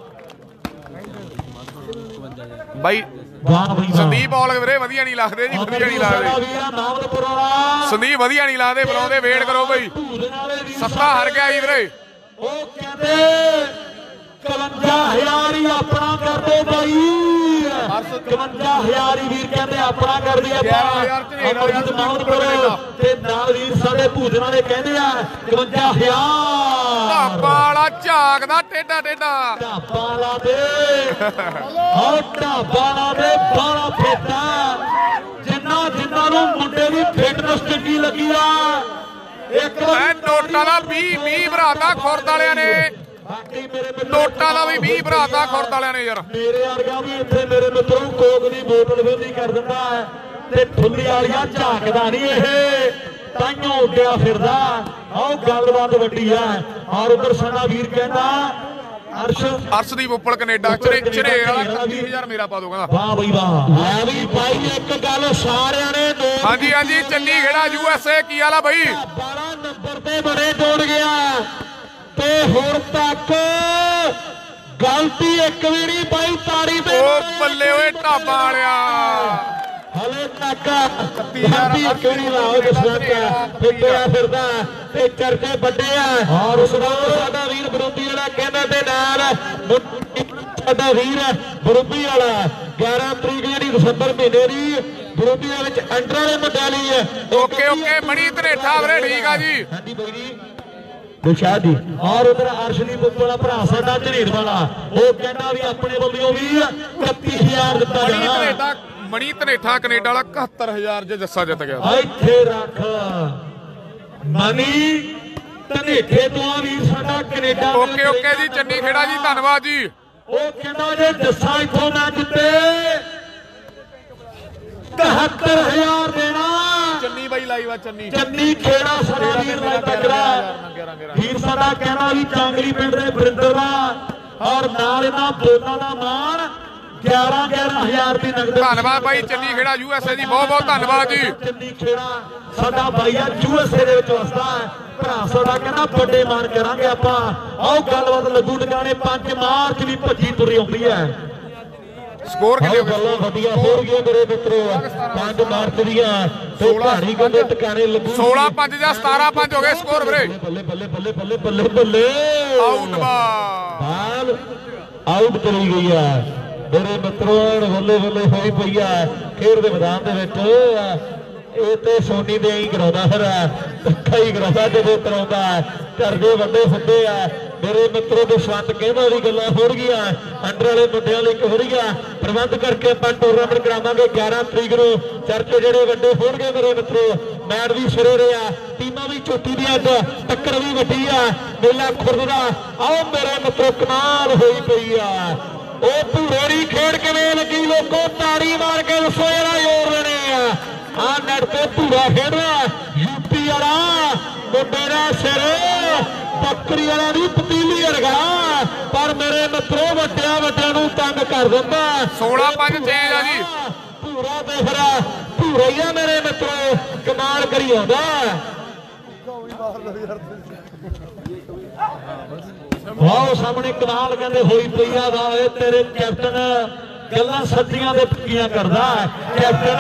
ਬਾਈ ਵਾਹ ਬਈ ਸੰਦੀਪ ਔਲਖ ਵੀਰੇ ਵਧੀਆ ਨਹੀਂ ਲੱਗਦੇ ਜੀ ਵਧੀਆ ਨਹੀਂ ਲੱਗਦੇ ਸੰਦੀਪ ਵਧੀਆ ਨਹੀਂ ਲੱਗਦੇ ਬੁਲਾਉਂਦੇ ਵੇਟ ਕਰੋ ਬਈ ਸੱਤਾ ਹਾਰ ਗਿਆ ਜੀ ਵੀਰੇ ਉਹ ਕਹਿੰਦੇ ਇਕਵੰਜਾ ਹਜ਼ਾਰ ਹੀ ਆਪਣਾ ਕਰਦੇ ਬਾਈ ਇਕਵੰਜਾ ਹਜ਼ਾਰ ਹੀ ਵੀਰ ਕਹਿੰਦੇ ਆਪਣਾ ਕਰਦੀ ਆਪਾਂ ਅਮਰਜੀਤ ਮਾਹੌਦਪੁਰ ਤੇ ਨਾਲ ਵੀਰ ਸਾਡੇ ਭੂਜਨ ਵਾਲੇ ਕਹਿੰਦੇ ਆ ਇਕਵੰਜਾ ਹਜ਼ਾਰ ਢਾਬਾ ਵਾਲਾ ਝਾਕਦਾ ਟੇਡਾ ਟੇਡਾ ਢਾਬਾ ਵਾਲਾ ਦੇ ਹਾਂ ਢਾਬਾ ਵਾਲਾ ਦੇ ਬਾਲਾ ਫੇਟਾ ਜਿੰਨਾ ਜਿੰਨਾ ਨੂੰ ਮੁੰਡੇ ਦੀ ਫਿਟਨੈਸ ਚੰਗੀ ਲੱਗੀ ਆ ਇੱਕ ਐ ਨੋਟਾਂ ਦਾ ਵੀਹ ਵੀਹ ਭਰਾਤਾ ਖੁਰਦ ਵਾਲਿਆਂ ਨੇ ਨੋਟਾਂ ਦਾ ਵੀ ਵੀਹ ਭਰਾਤਾ ਖੁਰਦ ਵਾਲਿਆਂ ਨੇ ਯਾਰ ਮੇਰੇ ਵਰਗਾ ਵੀ ਇੱਥੇ ਮੇਰੇ ਮਿੱਤਰੋ ਕੋਕ ਦੀ ਬੋਤਲ ਵੇਲੀ ਕਰ ਦਿੰਦਾ ਤੇ ਠੁੱਲੀ ਵਾਲੀਆਂ ਝਾਕਦਾ ਨਹੀਂ ਇਹ ਤਾਈਓ ਉੱਡਿਆ ਫਿਰਦਾ ਆਹ ਗੱਲਬਾਤ ਵੱਡੀ ਆ ਔਰ ਉਧਰ ਸਾਡਾ ਵੀਰ ਕਹਿੰਦਾ ਅਰਸ਼ ਅਰਸ਼ਦੀਪ ਉੱਪਲ ਕੈਨੇਡਾ ਚਰੇ ਚਰੇ ਵਾਲਾ ਇਕੱਤੀ ਹਜ਼ਾਰ ਮੇਰਾ ਪਾ ਦੋ ਕਹਿੰਦਾ ਵਾਹ ਬਈ ਵਾਹ ਲੈ ਵੀ ਭਾਈ ਇੱਕ ਗੱਲ ਸਾਰਿਆਂ ਨੇ ਹਾਂਜੀ ਹਾਂਜੀ Channi Khera U S A ਕੀ ਵਾਲਾ ਬਈ ਬਾਰਾਂ ਨੰਬਰ ਤੇ ਬੜੇ ਦੌੜ ਗਿਆ ਤੇ ਹੁਣ ਤੱਕ ਗਲਤੀ ਇੱਕ ਵੀ ਨਹੀਂ ਪਾਈ ਤਾੜੀ ਤੇ ਉਹ ਬੱਲੇ ਓਏ ਢਾਬਾ ਵਾਲਿਆ ਹਲੇ ਤੱਕ ਗਲਤੀ ਇੱਕ ਵੀ ਨਹੀਂ ਲਾਓ ਜਸਵੰਤ ਫਿੱਟਿਆ ਫਿਰਦਾ ਤੇ ਚਰਚੇ ਵੱਡੇ ਆ ਔਰ ਉਸ ਦਾ ਸਾਡਾ ਵੀਰ ਬਰੂਬੀ ਵਾਲਾ ਕਹਿੰਦਾ ਤੇ ਨਾਲ ਸਾਡਾ ਵੀਰ ਬਰੂਬੀ ਵਾਲਾ ਗਿਆਰਾਂ ਤਰੀਕ ਜਿਹੜੀ ਦਸੰਬਰ ਮਹੀਨੇ ਦੀ ਬਰੂਬੀ ਦੇ ਵਿੱਚ ਅੰਡਰ ਵਾਲੇ ਮੁੰਡਿਆਂ ਹੈ ਓਕੇ ਓਕੇ ਮਣੀ ਧਨੇਠਾ ਵੀਰੇ ਠੀਕ ਆ ਜੀ ਹਾਂਜੀ ਬਾਈ ਜੀ ਦੁਸ਼ਾਹ ਦੀ ਔਰ ਉਧਰ ਅਰਸ਼ਦੀਪ ਵਾਲਾ ਭਰਾ ਸਾਡਾ ਝਨੇਰ ਵਾਲਾ ਉਹ ਕਹਿੰਦਾ ਵੀ ਆਪਣੇ ਵੱਲੋਂ ਵੀ ਇਕੱਤੀ ਹਜ਼ਾਰ ਦਿੱਤਾ ਮਣੀ ਜਾਣਾ ਧਨੇਠਾ ਮਣੀ ਧਨੇਠਾ ਕੈਨੇਡਾ ਵਾਲਾ ਇਕਹੱਤਰ ਹਜ਼ਾਰ ਜੇ ਜੱਸਾ ਜਿੱਤ ਗਿਆ ਇੱਥੇ ਰੱਖ ਮਨੀ ਧਨੇਠੇ ਤੋਂ ਆ ਵੀਰ ਸਾਡਾ ਕੈਨੇਡਾ ਓਕੇ ਓਕੇ ਜੀ ਚੰਨੀ ਖੇੜਾ ਜੀ ਧੰਨਵਾਦ ਜੀ ਉਹ ਕਹਿੰਦਾ ਜੇ ਜੱਸਾ ਇੱਥੋਂ ਨਾ ਜਿੱਤੇ ਇਕਹੱਤਰ ਹਜ਼ਾਰ ਦੇਣਾ ਚੰਨੀ ਬਾਈ ਲਾਈਵ ਆ ਚੰਨੀ ਚੰਨੀ ਖੇੜਾ ਸਾਡਾ ਵੀਰ ਦਾ ਤਕੜਾ ਵੀਰ ਸਾਡਾ ਕਹਿਣਾ ਵੀ ਚਾਂਗਲੀ ਪਿੰਡ ਦੇ ਬਰਿੰਦਰ ਦਾ ਔਰ ਨਾਲ ਇਹਨਾਂ ਬੋਲਾਂ ਦਾ ਮਾਣ ਗਿਆਰਾਂ ਗਿਆਰਾਂ ਹਜ਼ਾਰ ਦੀ ਨਗਦ ਧੰਨਵਾਦ ਬਾਈ Channi Khera U S A ਜੀ ਬਹੁਤ ਬਹੁਤ ਧੰਨਵਾਦ ਜੀ ਚੰਨੀ ਖੇੜਾ ਸਾਡਾ ਬਾਈ ਆ ਯੂ ਐਸ ਏ ਦੇ ਵਿੱਚ ਵਸਦਾ ਹੈ ਭਰਾ ਸਾਡਾ ਕਹਿੰਦਾ ਵੱਡੇ ਮਾਨ ਕਰਾਂਗੇ ਆਪਾਂ ਆਓ ਗੱਲਬਾਤ ਲੱਗੂ ਟਿਕਾਣੇ ਪੰਜ ਮਾਰਚ ਵੀ ਭੱਜੀ ਤੁਰੀ ਆਉਂਦੀ ਹੈ ਸਕੋਰ ਕਿੰਨੇ ਗੱਲਾਂ ਵਧੀਆ ਹੋ ਗਈਆਂ ਮੇਰੇ ਮਿੱਤਰੋ ਪੰਜ ਮਾਰਚ ਦੀਆਂ ਤੇ ਭਾਰੀ ਕਹਿੰਦੇ ਟਿਕਾਣੇ ਲੱਗੂ ਸੋਲਾਂ ਪੰਜ ਜਾਂ ਸਤਾਰਾਂ ਪੰਜ ਹੋ ਗਏ ਸਕੋਰ ਵੀਰੇ ਬੱਲੇ ਬੱਲੇ ਬੱਲੇ ਬੱਲੇ ਬੱਲੇ ਬੱਲੇ ਆਊਟ ਬਾਲ ਆਊਟ ਚਲੀ ਗਈ ਆ ਮੇਰੇ ਮਿੱਤਰੋ ਬੱਲੇ ਬੱਲੇ ਹੋਈ ਪਈ ਆ ਖੇਡ ਦੇ ਮੈਦਾਨ ਦੇ ਵਿੱਚ ਇਹ ਤੇ ਸੋਨੀ ਦੇ ਹੀ ਕਰਾਉਂਦਾ ਫਿਰ ਕਈ ਕਰਾਉਂਦਾ ਜਦੋਂ ਕਰਾਉਂਦਾ ਚਰਜੇ ਵੱਡੇ ਹੁੰਦੇ ਆ ਮੇਰੇ ਮਿੱਤਰੋ ਜਸਵੰਤ ਕਹਿੰਦਾ ਵੀ ਗੱਲਾਂ ਹੋ ਰਹੀਆਂ ਅੰਡਰ ਵਾਲੇ ਮੁੰਡਿਆਂ ਲਈ ਹੋ ਰਹੀਆਂ ਪ੍ਰਬੰਧ ਕਰਕੇ ਆਪਾਂ ਟੂਰਨਾਮੈਂਟ ਕਰਾਵਾਂਗੇ ਗਿਆਰਾਂ ਤਰੀਕ ਨੂੰ ਚਰਚੇ ਜਿਹੜੇ ਵੱਡੇ ਹੋਣਗੇ ਮੇਰੇ ਮਿੱਤਰੋ ਮੈਚ ਵੀ ਸਿਰੇ ਰਿਹਾ ਟੀਮਾਂ ਵੀ ਚੋਟੀ ਦੀ ਅੱਜ ਟੱਕਰ ਵੀ ਵੱਡੀ ਆ ਮੇਲਾ ਖੁਰਦ ਦਾ ਆਓ ਮੇਰੇ ਮਿੱਤਰੋ ਕਮਾਲ ਹੋਈ ਪਈ ਆ ਉਹ ਭੂਰੇ ਦੀ ਖੇਡ ਕਿਵੇਂ ਲੱਗੀ ਲੋਕੋ ਤਾੜੀ ਮਾਰ ਕੇ ਦੱਸੋ ਜਿਹੜਾ ਜ਼ੋਰ ਦੇਣੇ ਆ ਆ ਨੈਟ ਤੇ ਭੂਰਾ ਖੇਡਦਾ ਯੂਪੀ ਵਾਲਾ ਮੁੰਡੇ ਦਾ ਸਿਰ ਬੱਕਰੀ ਵਾਲਾ ਨਹੀਂ ਪਤੀਲੀ ਵਰਗਾ ਪਰ ਮੇਰੇ ਮਿੱਤਰੋ ਵੱਡਿਆਂ ਵੱਡਿਆਂ ਨੂੰ ਤੰਗ ਕਰ ਦਿੰਦਾ ਸੋਲਾਂ ਪੰਜ ਚੇਂਜ ਆ ਜੀ ਭੂਰਾ ਤੇ ਫਿਰ ਭੂਰਾ ਹੀ ਆ ਮੇਰੇ ਮਿੱਤਰੋ, ਕਮਾਲ ਕਰੀ ਆਉਂਦਾ। ਵਾਹ ਸਾਹਮਣੇ ਕਨਾਲ ਕਹਿੰਦੇ ਹੋਈ ਪਈ ਆ ਵਾ, ਇਹ ਤੇਰੇ ਕੈਪਟਨ ਗੱਲਾਂ ਸੱਚੀਆਂ ਦੇ ਪੱਕੀਆਂ ਕਰਦਾ captain.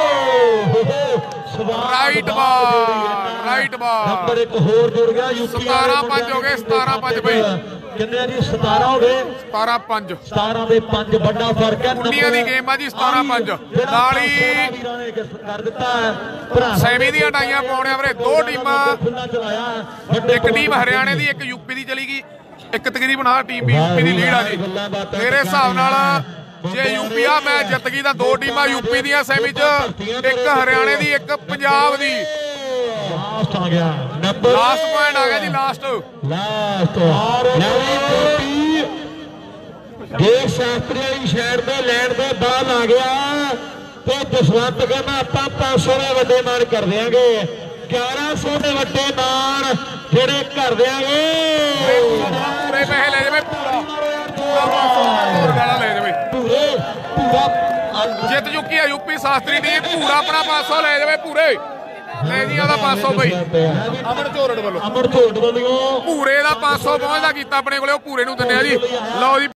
Right ball right ball number ਇੱਕ ਹੋਰ ਜੁੜ ਗਿਆ ਯੂਪੀ। ਸਤਾਰਾਂ ਪੰਜ ਹੋ ਗਏ, ਸਤਾਰਾਂ ਪੰਜ ਬਈ। ਕਿੰਨੇ ਆ ਜੀ? ਸਤਾਰਾਂ ਹੋ ਗਏ। ਸਤਾਰਾਂ ਪੰਜ ਸਤਾਰਾਂ ਦੇ ਪੰਜ ਵੱਡਾ ਫਰਕ ਹੈ। ਕੁੰਡੀਆਂ ਦੀ ਗੇਮ ਆ ਜੀ। ਸਤਾਰਾਂ ਪੰਜ ਨਾਲ ਹੀ ਕਰ ਦਿੱਤਾ ਹੈ। ਸੈਮੀ ਦੀਆਂ ਟਾਈਆਂ ਪਾਉਣਿਆ ਵੀਰੇ। ਦੋ ਟੀਮਾਂ, ਇੱਕ ਟੀਮ ਹਰਿਆਣੇ ਦੀ, ਇੱਕ ਯੂਪੀ ਦੀ ਚਲੀ ਗਈ। ਇੱਕ ਤਕਰੀਬਨ ਆਹ ਟੀਮ ਵੀ ਯੂਪੀ ਦੀ ਲੀਡ ਆ ਜੀ। ਮੇਰੇ ਹਿਸਾਬ ਨਾਲ ਜੇ ਯੂਪੀ ਆ ਮੈਚ ਜਿੱਤ ਗਈ ਤਾਂ ਦੋ ਟੀਮਾਂ ਯੂਪੀ ਦੀਆਂ ਸੈਮੀ 'ਚ, ਇੱਕ ਹਰਿਆਣੇ ਦੀ, ਇੱਕ ਪੰਜਾਬ ਦੀ। ਲਾਸਟ ਆ ਗਿਆ ਨੰਬਰ, ਲਾਸਟ ਪੁਆਇੰਟ ਆ ਗਿਆ ਜੀ। ਲਾਸਟ ਲਾਸਟ ਨਵੀਂ ਕੋਟੀ ਦੇਖ ਸ਼ਾਸਤਰੀ ਵਾਲੀ ਸ਼ਹਿਰ ਦੇ ਲੈਣ ਦੇ ਬਾਹਰ ਆ ਗਿਆ ਤੇ ਜਸਵੰਤ ਕਹਿੰਦਾ ਆਪਾਂ ਪੰਜ ਸੌ ਦੇ ਵੱਡੇ ਮਾਨ ਕਰ ਦਿਆਂਗੇ। ਗਿਆਰਾਂ ਸੌ ਦੇ ਵੱਡੇ ਮਾਨ ਜਿਹੜੇ ਕਰ ਦਿਆਂਗੇ। ਪੂਰੇ ਪੈਸੇ ਲੈ ਜਾਵੇ। ਪੂਰਾ ਪੂਰਾ ਪੰਜ ਸੌ ਹੋਰ ਗਾਣਾ ਲੈ ਜਾਵੇ। ਪੂਰੇ ਪੂਰਾ ਜਿੱਤ ਚੁੱਕੀ ਆ ਯੂਪੀ ਸ਼ਾਸਤਰੀ ਟੀਮ। ਪੂਰਾ ਆਪਣਾ ਪੰਜ ਸੌ ਲੈ ਜਾਵੇ। ਪੂਰੇ ਲੈ ਜੀ ਉਹਦਾ ਪੰਜ ਸੌ ਬਈ ਅਮਰ ਝੋਰੜ ਵੱਲੋਂ। ਅਮਰ ਝੋਰੜ ਵੱਲੋਂ ਪੂਰੇ ਦਾ ਪੰਜ ਸੌ ਪਹੁੰਚਦਾ ਕੀਤਾ ਆਪਣੇ ਕੋਲੇ। ਉਹ ਪੂਰੇ ਨੂੰ ਦਿੰਦੇ ਆ ਜੀ। ਲਓ ਜੀ।